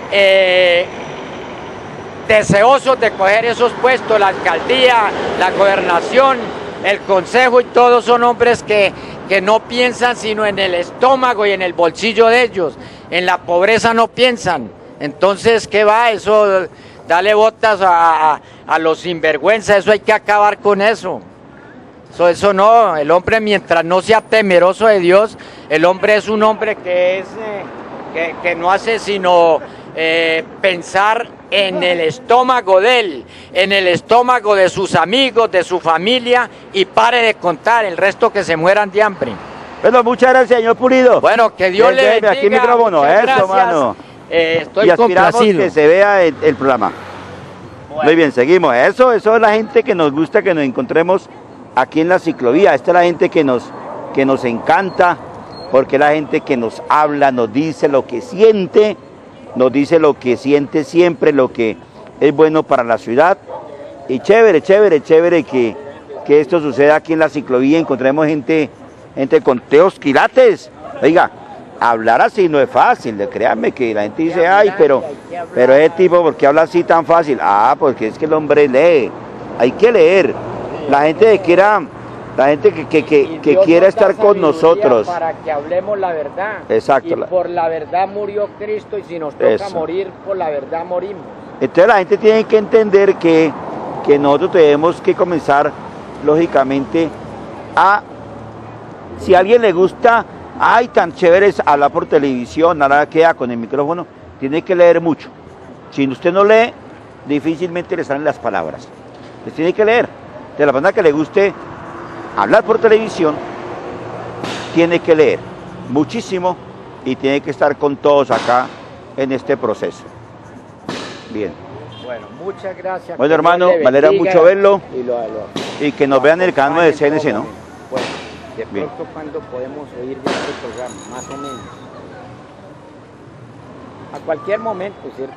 deseosos de coger esos puestos, la alcaldía, la gobernación, el consejo y todos son hombres que no piensan sino en el estómago y en el bolsillo de ellos. En la pobreza no piensan. Entonces, ¿qué va? Eso, dale botas a los sinvergüenza, eso hay que acabar con eso. Eso no, el hombre mientras no sea temeroso de Dios, el hombre es un hombre que no hace sino pensar en el estómago de él, en el estómago de sus amigos, de su familia, y pare de contar, el resto que se mueran de hambre. Bueno, muchas gracias, señor Pulido. Bueno, que Dios le bendiga. Aquí el micrófono, eso, gracias, mano. Estoy y aspiramos complacido que se vea el programa. Bueno. Muy bien, seguimos. Eso es la gente que nos gusta que nos encontremos aquí en la ciclovía. Esta es la gente que nos encanta, porque es la gente que nos habla, nos dice lo que siente, siempre, lo que es bueno para la ciudad. Y chévere que esto suceda aquí en la ciclovía. Encontremos gente con teos quilates. Oiga, hablar así no es fácil, créanme que la gente dice, ay, pero ese tipo, ¿por qué habla así tan fácil? Ah, porque es que el hombre lee, hay que leer. La gente que quiera estar con nosotros. Para que hablemos la verdad. Exacto. Y por la verdad murió Cristo, y si nos toca morir, por la verdad morimos. Entonces la gente tiene que entender que nosotros tenemos que comenzar, lógicamente, si a alguien le gusta, ay, tan chévere es hablar por televisión, nada queda con el micrófono, tiene que leer mucho. Si usted no lee, difícilmente le salen las palabras. Entonces tiene que leer. De la persona que le guste hablar por televisión, tiene que leer muchísimo y tiene que estar con todos acá en este proceso. Bien. Bueno, muchas gracias. Bueno, hermano, me alegra mucho verlo y que nos vean en el canal de CNC, ¿no? Bueno, de pronto, cuando podemos oír de este programa, más o menos. a cualquier momento, ¿cierto?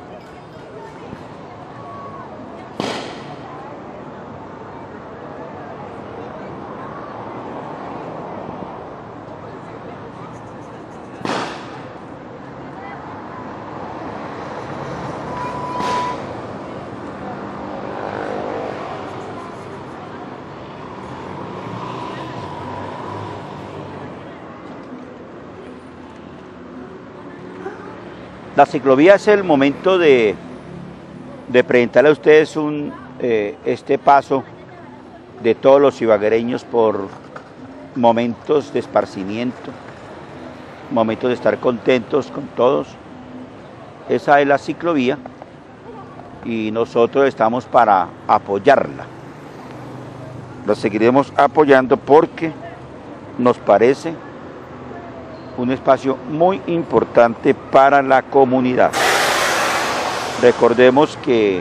La ciclovía es el momento de presentarle a ustedes este paso de todos los ibaguereños por momentos de esparcimiento, momentos de estar contentos con todos. Esa es la ciclovía y nosotros estamos para apoyarla. La seguiremos apoyando porque nos parece un espacio muy importante para la comunidad. Recordemos que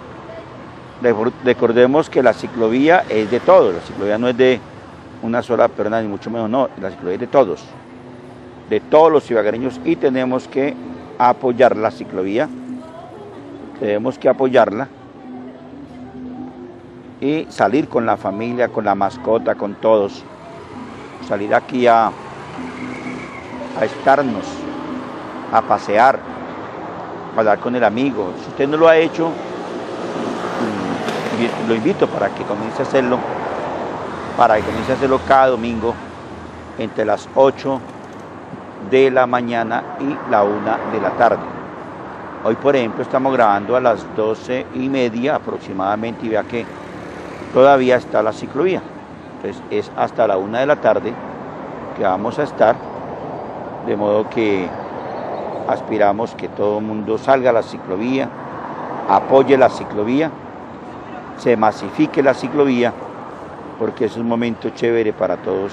la ciclovía es de todos, la ciclovía no es de una sola persona, ni mucho menos, no, la ciclovía es de todos los ibaguereños y tenemos que apoyar la ciclovía, tenemos que apoyarla y salir con la familia, con la mascota, con todos, salir aquí a estarnos, a pasear, a hablar con el amigo. Si usted no lo ha hecho, lo invito para que comience a hacerlo, cada domingo entre las 8 de la mañana y la 1 de la tarde. Hoy, por ejemplo, estamos grabando a las 12:30 aproximadamente y vea que todavía está la ciclovía. Entonces es hasta la 1 de la tarde que vamos a estar. De modo que aspiramos que todo el mundo salga a la ciclovía, apoye la ciclovía, se masifique la ciclovía, porque es un momento chévere para todos,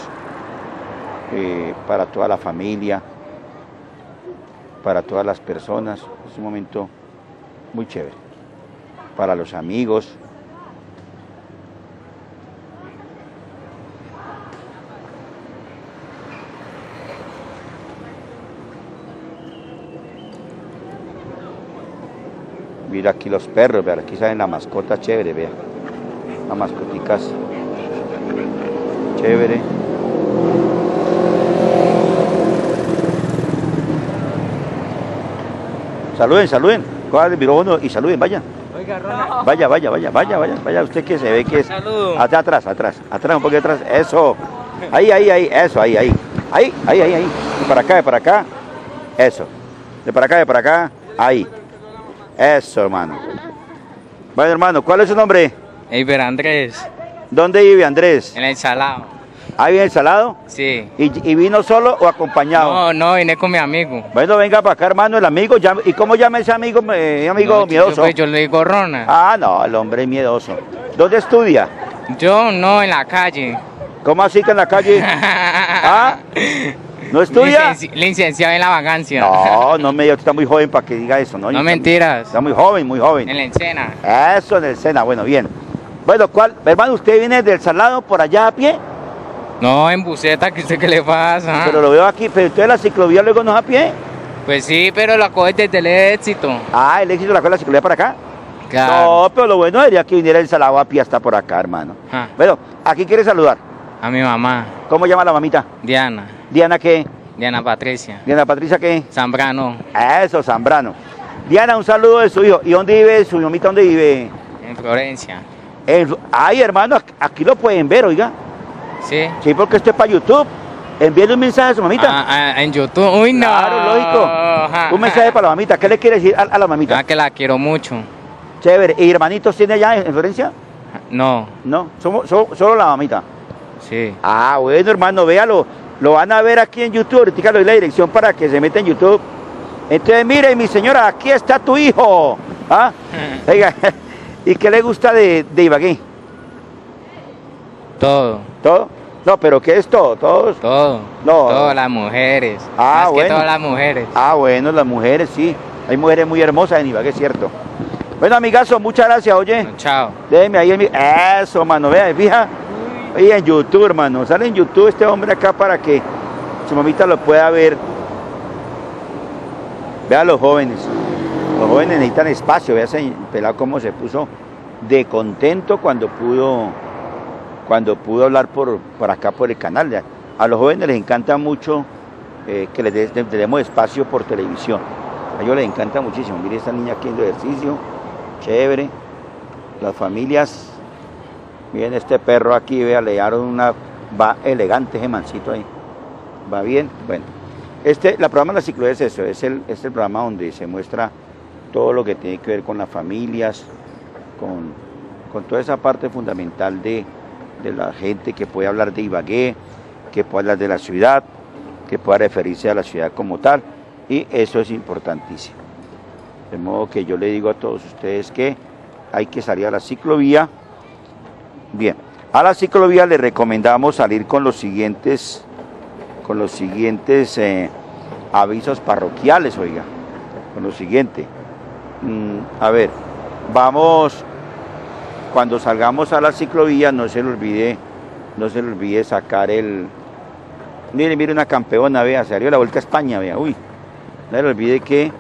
para toda la familia, para todas las personas. Es un momento muy chévere, para los amigos. Mira aquí los perros, vea, aquí salen la mascota chévere, vea. Las mascoticas chévere. Saluden, cojan el micrófono y saluden, vaya. Oiga, Ronald. Vaya, usted que se ve que es. Saludo. Atrás, un poquito atrás, eso. Ahí, eso, ahí. De para acá, eso. De para acá, ahí. Eso, hermano. Bueno, hermano, ¿cuál es su nombre? Eiber Andrés, ¿Dónde vive Andrés? en el Salado. ¿Ahí vive el Salado? Sí. ¿Y vino solo o acompañado? No, vine con mi amigo. Bueno, venga para acá, hermano, el amigo. ¿Y cómo llama ese amigo, No, miedoso? Yo le digo Ronald. Ah, no, el hombre es miedoso. ¿Dónde estudia? Yo no, en la calle. ¿Cómo así que en la calle? ¿Ah? ¿No estudia? Licenciado en la vagancia. No me diga, usted está muy joven para que diga eso, ¿no? No mentiras. Está muy joven, muy joven. En la Encena. Eso, en el Sena, bueno, bien. Bueno, hermano, ¿usted viene del Salado por allá a pie? No, en buseta, ¿qué usted qué le pasa? Pero lo veo aquí, pero usted la ciclovía luego no es a pie. Pues sí, pero la coge desde el Éxito. Ah, el Éxito la coge la ciclovía para acá. Claro. No, pero lo bueno sería que viniera el Salado a pie hasta por acá, hermano. Ah. Bueno, aquí quiere saludar. A mi mamá, ¿Cómo llama la mamita? Diana. ¿Diana qué? Diana Patricia. ¿Diana Patricia qué? Zambrano, Eso, Zambrano. Diana, un saludo de su hijo. ¿Y dónde vive su mamita? ¿Dónde vive? en Florencia. Ay, hermano, aquí lo pueden ver, oiga. Sí. Sí, porque esto es para YouTube. Envíenle un mensaje a su mamita. En YouTube. Uy, no. Claro, lógico. Un mensaje para la mamita. ¿Qué le quiere decir a la mamita? Que la quiero mucho. Chévere. ¿Y hermanitos tiene allá en Florencia? No. No, solo la mamita. Sí. Ah, bueno, hermano, véalo. Lo van a ver aquí en YouTube. Ahorita le doy la dirección para que se meta en YouTube. Entonces, mire, mi señora, aquí está tu hijo. ¿Ah? Oiga, ¿y qué le gusta de Ibagué? Todo. ¿Todo? No, pero ¿qué es todo? ¿Todos? Todo. No. Todas las mujeres. Ah, Más bueno. que todas las mujeres. Ah, bueno, las mujeres, sí. Hay mujeres muy hermosas en Ibagué, es cierto. Bueno, amigazo, muchas gracias, oye. No, chao. Déjeme ahí Eso, mano, vea, fija. Ahí en YouTube, hermano. Sale en YouTube este hombre acá para que su mamita lo pueda ver. Vea los jóvenes necesitan espacio, vea ese pelado cómo se puso de contento cuando pudo hablar por acá por el canal. A los jóvenes les encanta mucho que les demos espacio por televisión. A ellos les encanta muchísimo. Mire esta niña aquí haciendo ejercicio, chévere. Las familias, miren este perro aquí, vea, le dieron va elegante ese mancito ahí. Va bien, bueno. La programa de la ciclovía es eso, es el programa donde se muestra todo lo que tiene que ver con las familias, con toda esa parte fundamental de la gente que puede hablar de Ibagué, que puede hablar de la ciudad, que pueda referirse a la ciudad como tal, y eso es importantísimo. De modo que yo le digo a todos ustedes que hay que salir a la ciclovía. Bien, a la ciclovía le recomendamos salir con los siguientes avisos parroquiales, oiga, con lo siguiente. A ver, vamos, cuando salgamos a la ciclovía, no se le olvide sacar mire una campeona, vea, se dio la Vuelta a España, vea, uy, no se le olvide que,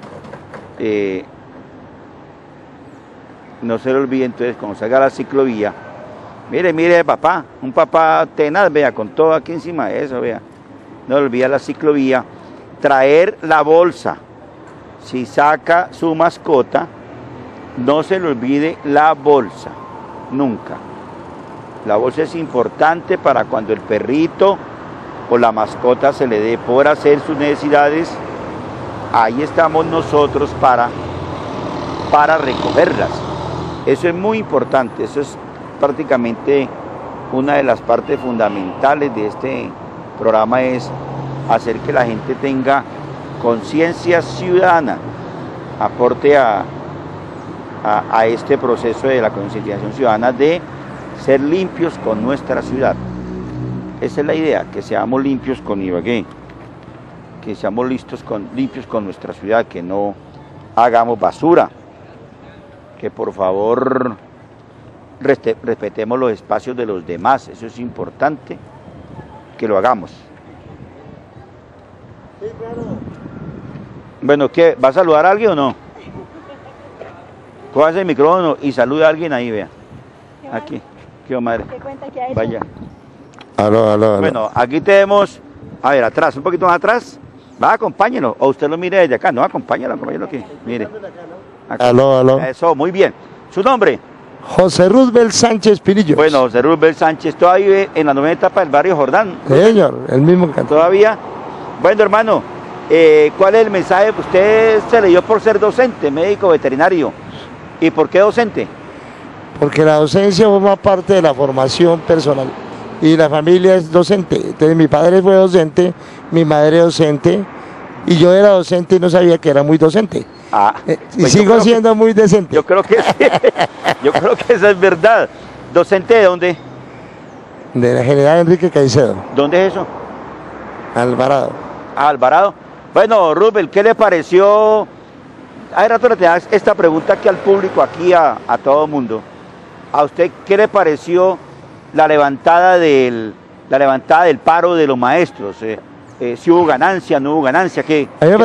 no se le olvide entonces cuando salga a la ciclovía, mire papá, un papá tenaz, vea, con todo aquí encima de eso, vea, no se olvide la ciclovía, traer la bolsa. Si saca su mascota, no se le olvide la bolsa, nunca. La bolsa es importante para cuando el perrito o la mascota se le dé por hacer sus necesidades, ahí estamos nosotros para recogerlas. Eso es muy importante, eso es prácticamente una de las partes fundamentales de este programa, es hacer que la gente tenga conciencia ciudadana, aporte a este proceso de la concientización ciudadana de ser limpios con nuestra ciudad. Esa es la idea, que seamos limpios con Ibagué, que seamos limpios con nuestra ciudad, que no hagamos basura, que por favor respetemos los espacios de los demás, eso es importante que lo hagamos. Sí, claro. Bueno, ¿qué? ¿Va a saludar a alguien o no? Coja el micrófono y saluda a alguien ahí, vea. Aquí, qué madre. ¿Qué cuenta que ha hecho? Vaya. Aló. Bueno, aquí tenemos, a ver, atrás, un poquito más atrás. Va, acompáñelo, o usted lo mire desde acá, no, acompáñalo aquí, mire. Aquí. Aló. Eso, muy bien. ¿Su nombre? José Roosevelt Sánchez Pirillos. Bueno, José Roosevelt Sánchez, todavía vive en la 9ª etapa del barrio Jordán. Señor, el mismo cantante. ¿Todavía? Bueno, hermano, ¿cuál es el mensaje? Usted se le dio por ser docente, médico veterinario. ¿Y por qué docente? Porque la docencia forma parte de la formación personal y la familia es docente. Entonces mi padre fue docente, mi madre docente y yo era docente y no sabía que era muy docente. Y pues sigo siendo muy decente. Yo creo que sí. Yo creo que eso es verdad. ¿Docente de dónde? De la General Enrique Caicedo. ¿Dónde es eso? Alvarado. Alvarado. Bueno, Rubel, ¿qué le pareció? Hace rato le tenía esta pregunta aquí al público, aquí a todo el mundo. ¿A usted qué le pareció la levantada del paro de los maestros? Si hubo ganancia, no hubo ganancia, ¿qué? A mí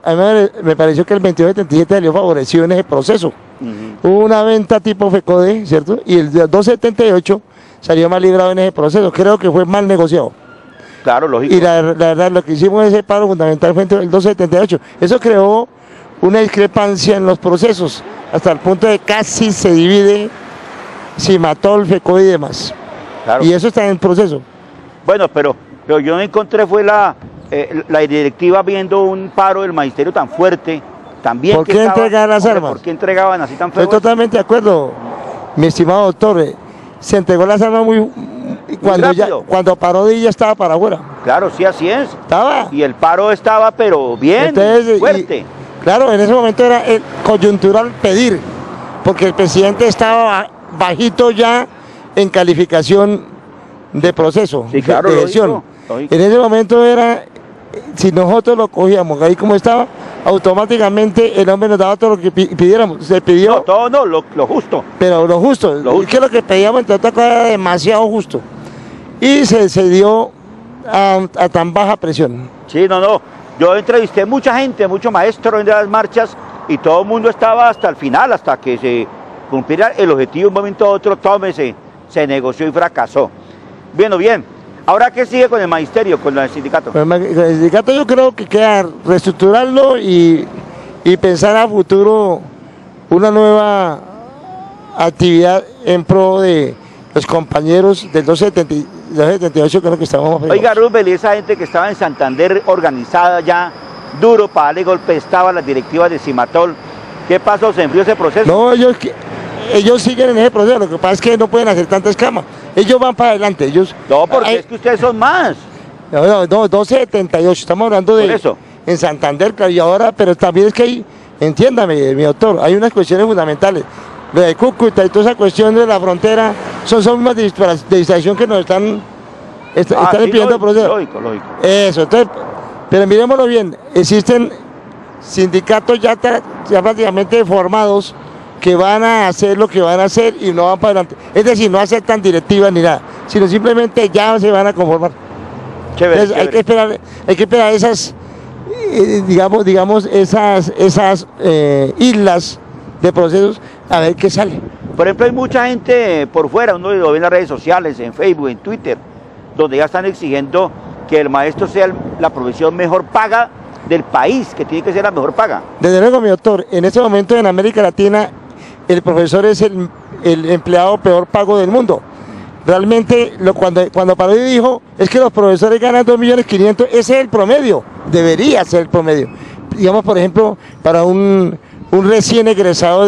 me pareció que el 2277 salió favorecido en ese proceso. Hubo una venta tipo FECODE, ¿cierto? Y el 278 salió más librado en ese proceso. Creo que fue mal negociado. Claro, lógico. Y la verdad, lo que hicimos en ese paro fundamental fue entre el 278. Eso creó una discrepancia en los procesos, hasta el punto de casi se divide Cimatol, FECODE y demás. Claro. Y eso está en el proceso. Bueno, pero yo no encontré fue la directiva viendo un paro del magisterio tan fuerte, también. ¿Por qué entregar las armas? ¿Por qué entregaban así tan feo? Estoy totalmente de acuerdo, mi estimado doctor. Se entregó las armas muy cuando paró ya estaba para afuera. Claro, sí, así es. Estaba. Y el paro estaba, pero bien, entonces, fuerte. Claro, en ese momento era coyuntural pedir, porque el presidente estaba bajito ya en calificación de proceso, sí, claro, de gestión. En ese momento era, si nosotros lo cogíamos ahí como estaba, automáticamente el hombre nos daba todo lo que pidiéramos. Se pidió. No, todo no, lo justo. Pero lo justo. Que lo que pedíamos entre otras cosas era demasiado justo. Y se dio a tan baja presión. Sí, no. Yo entrevisté mucha gente, mucho maestro en las marchas y todo el mundo estaba hasta el final, hasta que se cumpliera el objetivo. Un momento a otro, se negoció y fracasó. Bueno, bien. ¿Ahora qué sigue con el magisterio, con el sindicato? Con el sindicato yo creo que queda reestructurarlo y pensar a futuro una nueva actividad en pro de los compañeros del 278, creo que estábamos. Oiga, Rubén, y esa gente que estaba en Santander organizada ya, duro para darle golpe, estaba las directivas de Cimatol. ¿Qué pasó? ¿Se enfrió ese proceso? No, ellos siguen en ese proceso, lo que pasa es que no pueden hacer tanta escama. Ellos van para adelante, ellos... No, porque es que ustedes son más. No, 1278, estamos hablando de... Por eso. En Santander, claro, y ahora, pero también es que hay, entiéndame, mi doctor, hay unas cuestiones fundamentales. Lo de Cúcuta y toda esa cuestión de la frontera son más de distracción que nos están impidiendo el proceso. Lógico. Eso, entonces, pero miremoslo bien, existen sindicatos ya prácticamente formados que van a hacer lo que van a hacer y no van para adelante. Es decir, no aceptan directivas ni nada, sino simplemente ya se van a conformar. Chévere, entonces, chévere. hay que esperar esas, digamos, esas islas de procesos a ver qué sale. Por ejemplo, hay mucha gente por fuera, uno lo ve en las redes sociales, en Facebook, en Twitter, donde ya están exigiendo que el maestro sea la profesión mejor paga del país, que tiene que ser la mejor paga. Desde luego, mi doctor, en este momento en América Latina el profesor es el empleado peor pago del mundo. Realmente, cuando Parodi dijo, es que los profesores ganan 2.500.000, ese es el promedio, debería ser el promedio. Digamos, por ejemplo, para un recién egresado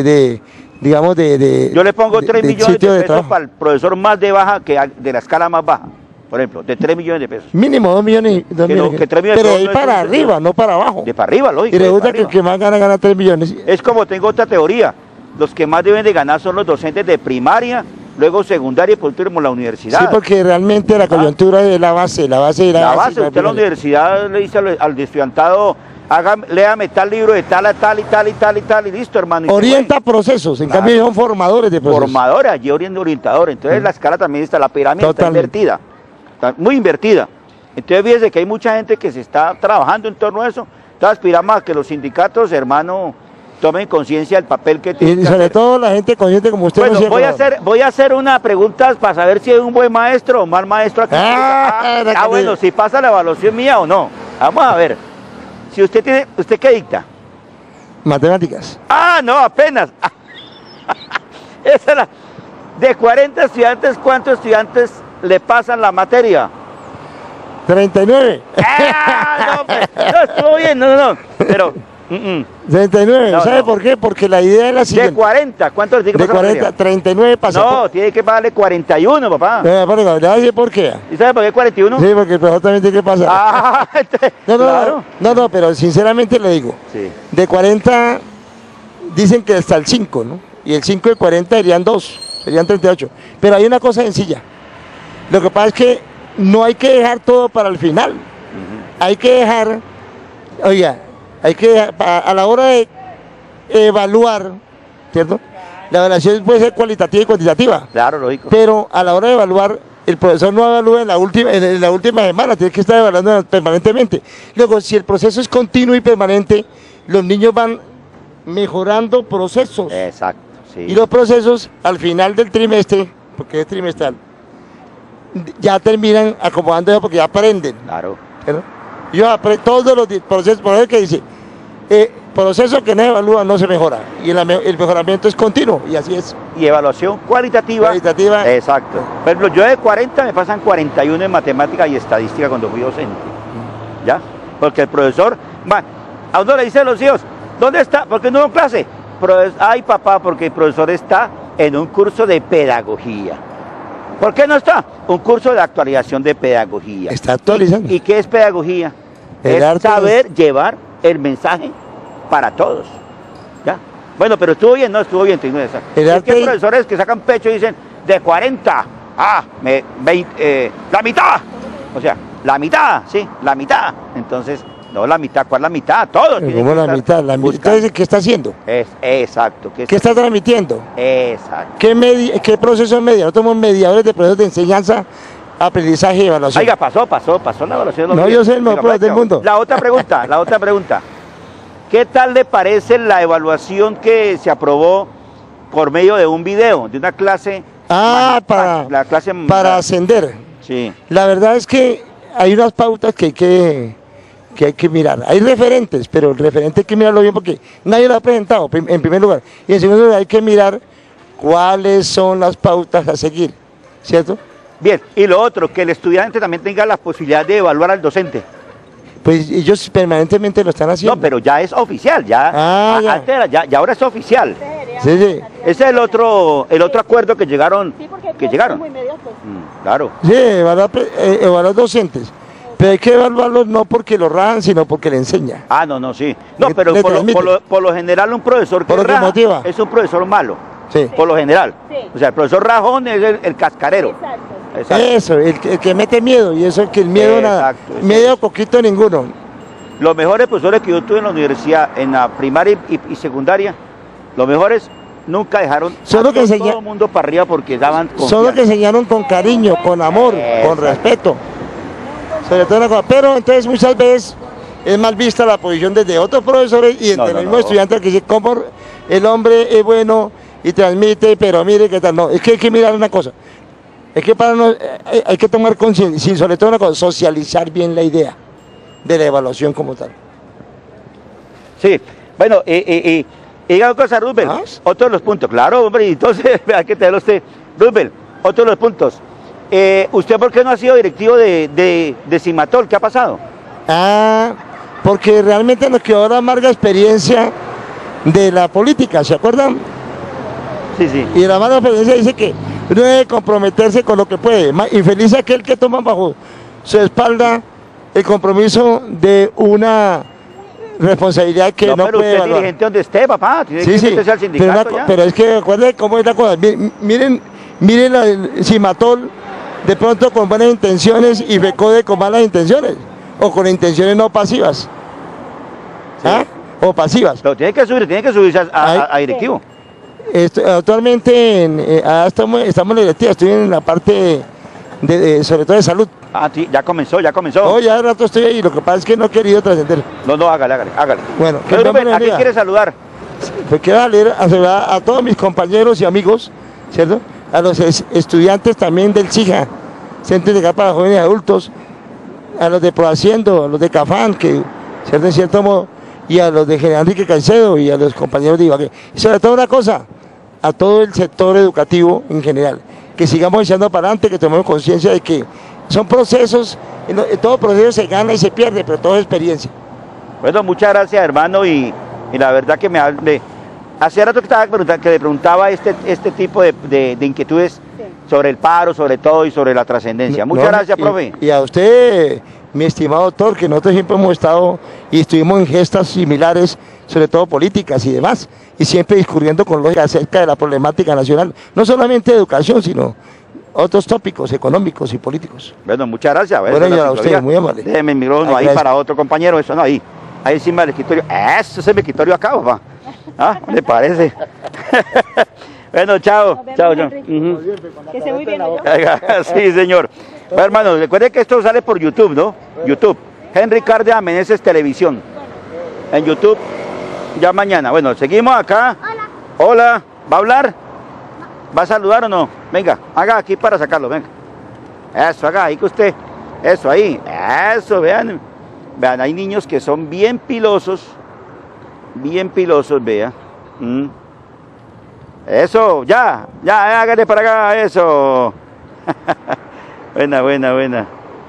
Yo le pongo 3 millones de pesos para el profesor más de baja, que de la escala más baja, por ejemplo, de 3 millones de pesos. Mínimo 2 millones. Que 3 millones pero ahí para arriba, no para abajo. De para arriba, lógico. Y resulta que el que más gana 3 millones. Es como tengo otra teoría, los que más deben de ganar son los docentes de primaria, luego secundaria y por último la universidad. Sí, porque realmente la coyuntura es la base y la base. Usted en la universidad le dice al estudiantado, léame tal libro de tal a tal y tal y tal y tal y listo, hermano. Orienta procesos, en cambio son formadores de procesos. Formadores, allí orientador. Entonces la escala también está, la pirámide está invertida, está muy invertida. Entonces fíjese que hay mucha gente que se está trabajando en torno a eso. Entonces aspiramos a que los sindicatos, hermano, tomen conciencia del papel que tienen. Y sobre todo la gente consciente como usted. Bueno, voy a hacer una pregunta para saber si es un buen maestro o mal maestro aquí. Bueno, si pasa la evaluación mía o no. Vamos a ver. Si ¿usted qué dicta? Matemáticas. No, apenas. Esa de 40 estudiantes, ¿cuántos estudiantes le pasan la materia? 39. No, estuvo bien, no. Pero 39, ¿sabe por qué? Porque la idea es la siguiente. De 40, ¿cuántos tiene que pasar? De 40, 39 pasa. No, tiene que pagarle 41, papá. Le voy a decir por qué. ¿Y sabe por qué 41? Sí, porque el profesor también tiene que pasar. Claro. No, pero sinceramente le digo, sí. De 40 dicen que hasta el 5, ¿no? Y el 5 de 40 serían 2, serían 38. Pero hay una cosa sencilla. Lo que pasa es que no hay que dejar todo para el final. Hay que dejar, a la hora de evaluar, ¿cierto? La evaluación puede ser cualitativa y cuantitativa. Claro, lógico. Pero a la hora de evaluar, el profesor no evalúa en la última semana, tiene que estar evaluando permanentemente. Luego, si el proceso es continuo y permanente, los niños van mejorando procesos. Exacto, sí. Y los procesos, al final del trimestre, porque es trimestral, ya terminan acomodándose porque ya aprenden. Claro. ¿Cierto? Todos los procesos, por ejemplo, que dice, proceso que no se evalúa no se mejora, y el mejoramiento es continuo, y así es. Y evaluación cualitativa. Exacto. Por ejemplo, yo de 40 me pasan 41 en matemática y estadística cuando fui docente. ¿Ya? Porque el profesor, a uno le dice a los hijos, ¿dónde está? ¿Por qué no en clase? Ay, papá, porque el profesor está en un curso de pedagogía. ¿Por qué no está? Un curso de actualización de pedagogía. Está actualizando. ¿Y qué es pedagogía? Es saber llevar el mensaje para todos. ¿Ya? Bueno, pero estuvo bien, ¿no? Estuvo bien. Es que hay profesores que sacan pecho y dicen, de 40, la mitad. O sea, la mitad, sí, la mitad. Entonces, no la mitad, ¿cuál la mitad? Todos. ¿Cómo la mitad? Entonces, ¿qué está haciendo? Exacto. ¿Qué está transmitiendo? Exacto. ¿Qué proceso es mediador? Nosotros somos mediadores de procesos de enseñanza aprendizaje y evaluación. Oiga, pasó la evaluación. No, yo soy el mejor profesor del mundo. La otra pregunta. ¿Qué tal le parece la evaluación que se aprobó por medio de un video, de una clase? Para ascender. Sí. La verdad es que hay unas pautas que hay que mirar. Hay referentes, pero el referente hay que mirarlo bien porque nadie lo ha presentado, en primer lugar. Y en segundo lugar hay que mirar cuáles son las pautas a seguir, ¿cierto? Bien, y lo otro, que el estudiante también tenga la posibilidad de evaluar al docente. Pues ellos permanentemente lo están haciendo. No, pero ya es oficial, ya. Ya ahora es oficial. Sí, sí. Ese es el otro acuerdo que llegaron. Claro. Sí, evaluar docentes. Pero hay que evaluarlos no porque lo rajan, sino porque le enseña. No, sí. No, pero por lo general un profesor que raja motiva. Es un profesor malo. Sí. Por lo general. Sí. O sea, el profesor rajón es el cascarero. Exacto. Eso, el que mete miedo, y eso es que el miedo nada. Miedo poquito ninguno. Los mejores profesores que yo tuve en la universidad, en la primaria y secundaria, los mejores nunca dejaron todo el mundo para arriba porque daban confianza. Solo que enseñaron con cariño, con amor, con respeto. Sobre todo una cosa. Pero entonces muchas veces es mal vista la posición desde otros profesores y entre el mismo estudiante que dice cómo el hombre es bueno y transmite, pero mire qué tal. No, es que hay que mirar una cosa. Es que hay que tomar conciencia, y sobre todo una cosa, socializar bien la idea de la evaluación como tal. Sí, bueno, diga una cosa, Rubén, otro de los puntos, claro, hombre, entonces, hay que tenerlo usted. Rubén, otro de los puntos. ¿Usted por qué no ha sido directivo de Cimatol? ¿Qué ha pasado? Porque realmente nos quedó la amarga experiencia de la política, ¿se acuerdan? Sí, sí. Y la amarga experiencia dice que uno debe comprometerse con lo que puede. Infeliz aquel que toma bajo su espalda el compromiso de una responsabilidad que no puede evaluar. Pero usted dirigente donde esté, papá, tiene que meterse al sindicato pero es que acuérdense cómo es la cosa. Miren el Cimatol de pronto con buenas intenciones y FECODE con malas intenciones o con intenciones no pasivas. Sí. O pasivas. Pero tiene que subirse a directivo. Actualmente estamos en la directiva, estoy en la parte sobre todo de salud. Sí, ya comenzó. No, ya de rato estoy ahí, lo que pasa es que no he querido trascender. No, hágale. Bueno, ¿a quién quiere saludar? Pues quiero saludar a todos mis compañeros y amigos, ¿cierto? A los estudiantes también del CIJA, Centro Integral para Jóvenes y Adultos, a los de Prohaciendo, a los de CAFAN, que en cierto modo, y a los de General Enrique Caicedo y a los compañeros de Ibagué. Y sobre todo una cosa, a todo el sector educativo en general, que sigamos echando para adelante, que tomemos conciencia de que son procesos, en todo proceso se gana y se pierde, pero todo es experiencia. Bueno, muchas gracias, hermano, y la verdad que hace rato que le preguntaba este tipo de inquietudes sobre el paro, sobre todo, y sobre la trascendencia. Muchas gracias, profe. Y a usted, mi estimado doctor, que nosotros siempre hemos estado y estuvimos en gestas similares, sobre todo políticas y demás, y siempre discurriendo con lógica acerca de la problemática nacional, no solamente de educación, sino otros tópicos económicos y políticos. Bueno, muchas gracias. Bueno, ya a usted, muy amable. Déjeme el micrófono ahí para otro compañero, eso no, ahí encima del escritorio. Eso es el escritorio acá, papá. ¿Le parece? Bueno, chao. Que se muy bien. Sí, señor. Bueno, hermano, recuerde que esto sale por YouTube, ¿no? YouTube. Henry Cárdenas Meneses Televisión. En YouTube, ya mañana. Bueno, seguimos acá. Hola. ¿Va a hablar? ¿Va a saludar o no? Venga, haga aquí para sacarlo, venga. Eso, haga ahí que usted. Eso, ahí. Eso, vean. Vean, hay niños que son bien pilosos, vea. Eso, ya, hágale para acá, eso. Buena.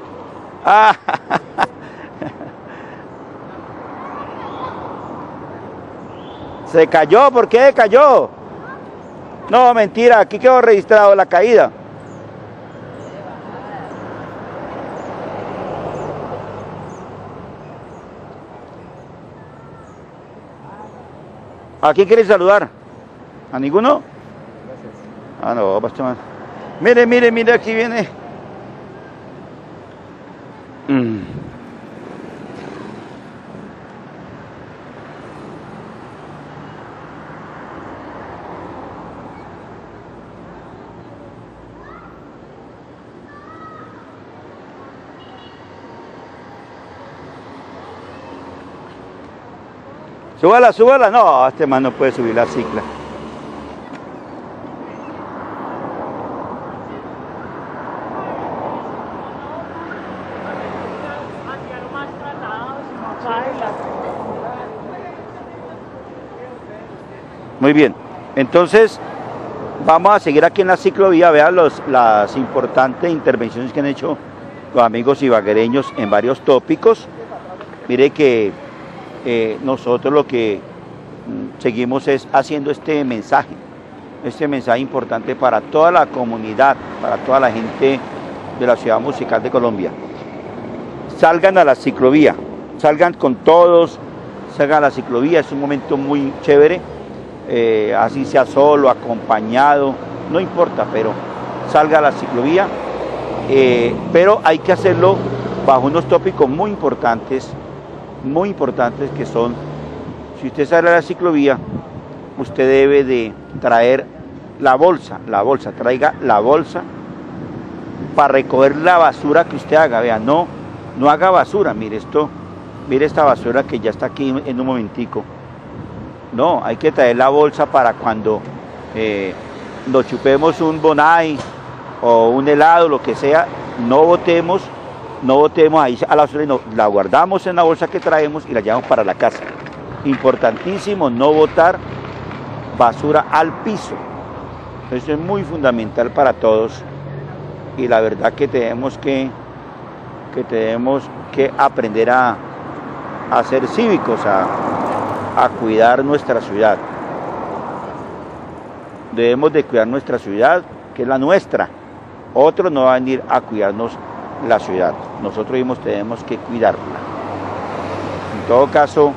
Se cayó, ¿por qué cayó? No, mentira, aquí quedó registrado la caída. ¿A quién quiere saludar? ¿A ninguno? Gracias. No, pastor. Mire, aquí viene. Súbala, súbala. No, este man no puede subir la cicla. Muy bien, entonces vamos a seguir aquí en la ciclovía. Vean las importantes intervenciones que han hecho los amigos ibaguereños en varios tópicos. Mire que nosotros lo que seguimos es haciendo este mensaje importante para toda la comunidad, para toda la gente de la Ciudad Musical de Colombia. Salgan a la ciclovía, salgan con todos, salgan a la ciclovía, es un momento muy chévere. Así sea solo, acompañado, no importa, pero salga a la ciclovía, pero hay que hacerlo bajo unos tópicos muy importantes que son, si usted sale a la ciclovía, usted debe de traer la bolsa, traiga la bolsa para recoger la basura que usted haga. Vea, no haga basura, mire esta basura que ya está aquí en un momentico. No, hay que traer la bolsa para cuando nos chupemos un bonai o un helado, lo que sea, no botemos ahí a la basura, no, la guardamos en la bolsa que traemos y la llevamos para la casa. Importantísimo no botar basura al piso. Eso es muy fundamental para todos y la verdad que tenemos que aprender a ser cívicos, a cuidar nuestra ciudad. Debemos de cuidar nuestra ciudad, que es la nuestra. Otros no van a venir a cuidarnos la ciudad. Nosotros mismos tenemos que cuidarla. En todo caso,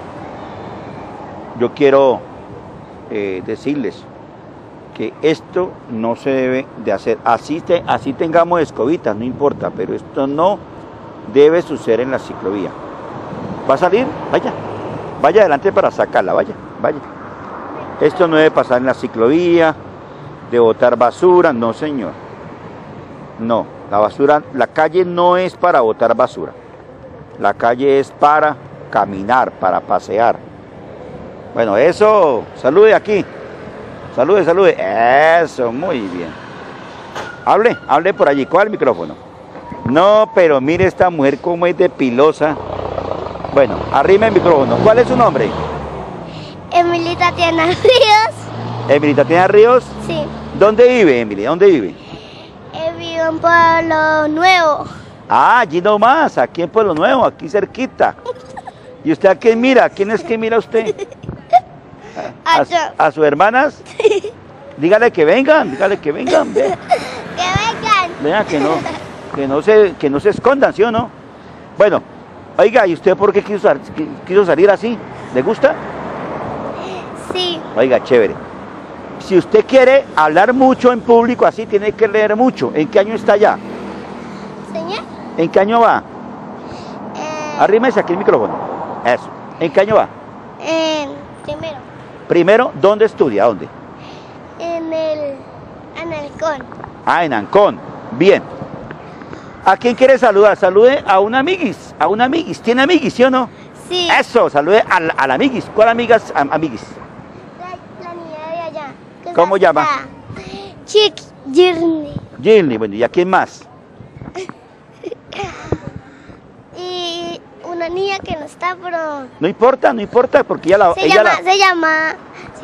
yo quiero decirles que esto no se debe de hacer. Así tengamos escobitas, no importa, pero esto no debe suceder en la ciclovía. ¿Va a salir? Vaya adelante para sacarla, vaya. Esto no debe pasar en la ciclovía, de botar basura, no señor. No, la calle no es para botar basura. La calle es para caminar, para pasear. Bueno, eso, salude aquí. Salude. Eso, muy bien. Hable por allí, ¿cuál es el micrófono? No, pero mire esta mujer cómo es de pilosa. Bueno, arrime el micrófono. ¿Cuál es su nombre? Emily Tatiana Ríos. ¿Emily Tatiana Ríos? Sí. ¿Dónde vive, Emily? ¿Dónde vive? Vivo en Pueblo Nuevo. Ah, allí nomás, aquí en Pueblo Nuevo, aquí cerquita. ¿Y usted a quién mira? ¿Quién es que mira usted? ¿A sus hermanas? Dígale que vengan, ve. Que vengan. Vean que no se escondan, ¿sí o no? Bueno, oiga, ¿y usted por qué quiso salir así? ¿Le gusta? Sí. Oiga, chévere. Si usted quiere hablar mucho en público así, tiene que leer mucho. ¿En qué año está ya? ¿Señor? ¿En qué año va? Arrímese aquí el micrófono. Eso. ¿En qué año va? Primero. Primero, ¿dónde estudia? ¿Dónde? En Ancón. Ah, en Ancón. Bien. ¿A quién quiere saludar? Salude a una amiguis. ¿Tiene amiguis, sí o no? Sí. Eso, salude a la amiguis. ¿Cuál amiguis? La niña de allá. ¿Cómo llama? Girny. Bueno, ¿y a quién más? Y una niña que no está, pero... No importa, porque Se llama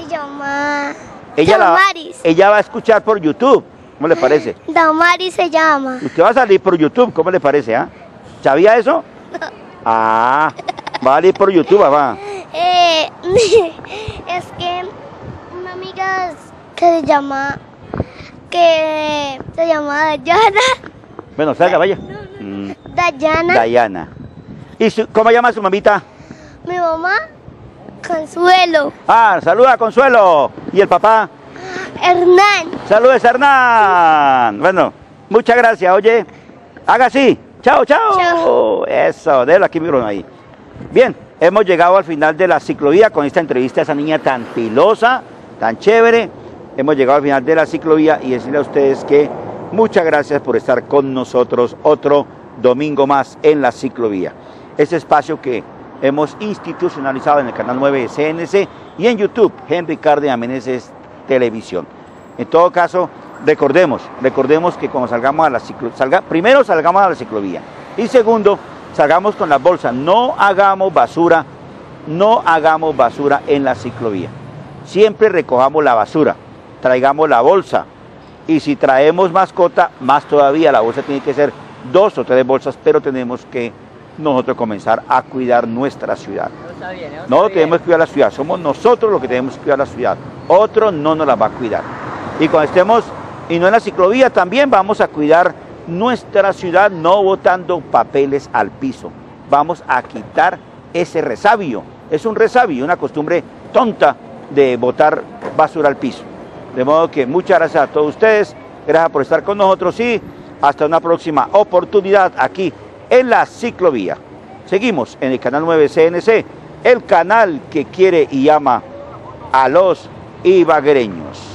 Damaris. Ella va a escuchar por YouTube. ¿Cómo le parece? Damaris se llama. Usted va a salir por YouTube, ¿cómo le parece? ¿Sabía eso? No. Ah, va a salir por YouTube, va. Es que una amiga que se llama Dayana. Bueno, salga, vaya. Dayana. ¿Y cómo llama su mamita? Mi mamá, Consuelo. Ah, saluda a Consuelo. ¿Y el papá? Hernán. Saludes, Hernán. Bueno, muchas gracias. Oye, haga así. Chao. Eso, déjalo aquí, micrófono ahí. Bien, hemos llegado al final de la ciclovía con esta entrevista a esa niña tan pilosa, tan chévere. Hemos llegado al final de la ciclovía y decirle a ustedes que muchas gracias por estar con nosotros otro domingo más en la ciclovía. Ese espacio que hemos institucionalizado en el canal 9 CNC y en YouTube, Henry Cárdenas Meneses Televisión. En todo caso, recordemos que cuando salgamos a la ciclovía, primero salgamos a la ciclovía y segundo, salgamos con las bolsas, no hagamos basura en la ciclovía. Siempre recojamos la basura, traigamos la bolsa y si traemos mascota, más todavía, la bolsa tiene que ser 2 o 3 bolsas, pero tenemos que nosotros comenzar a cuidar nuestra ciudad. Nosotros tenemos que cuidar la ciudad, somos nosotros los que tenemos que cuidar la ciudad, otro no nos la va a cuidar. Y cuando estemos, y no en la ciclovía, también vamos a cuidar nuestra ciudad no botando papeles al piso. Vamos a quitar ese resabio, es un resabio, una costumbre tonta de botar basura al piso. De modo que muchas gracias a todos ustedes, gracias por estar con nosotros y hasta una próxima oportunidad aquí en la ciclovía. Seguimos en el canal 9 CNC, el canal que quiere y ama a los ibaguereños.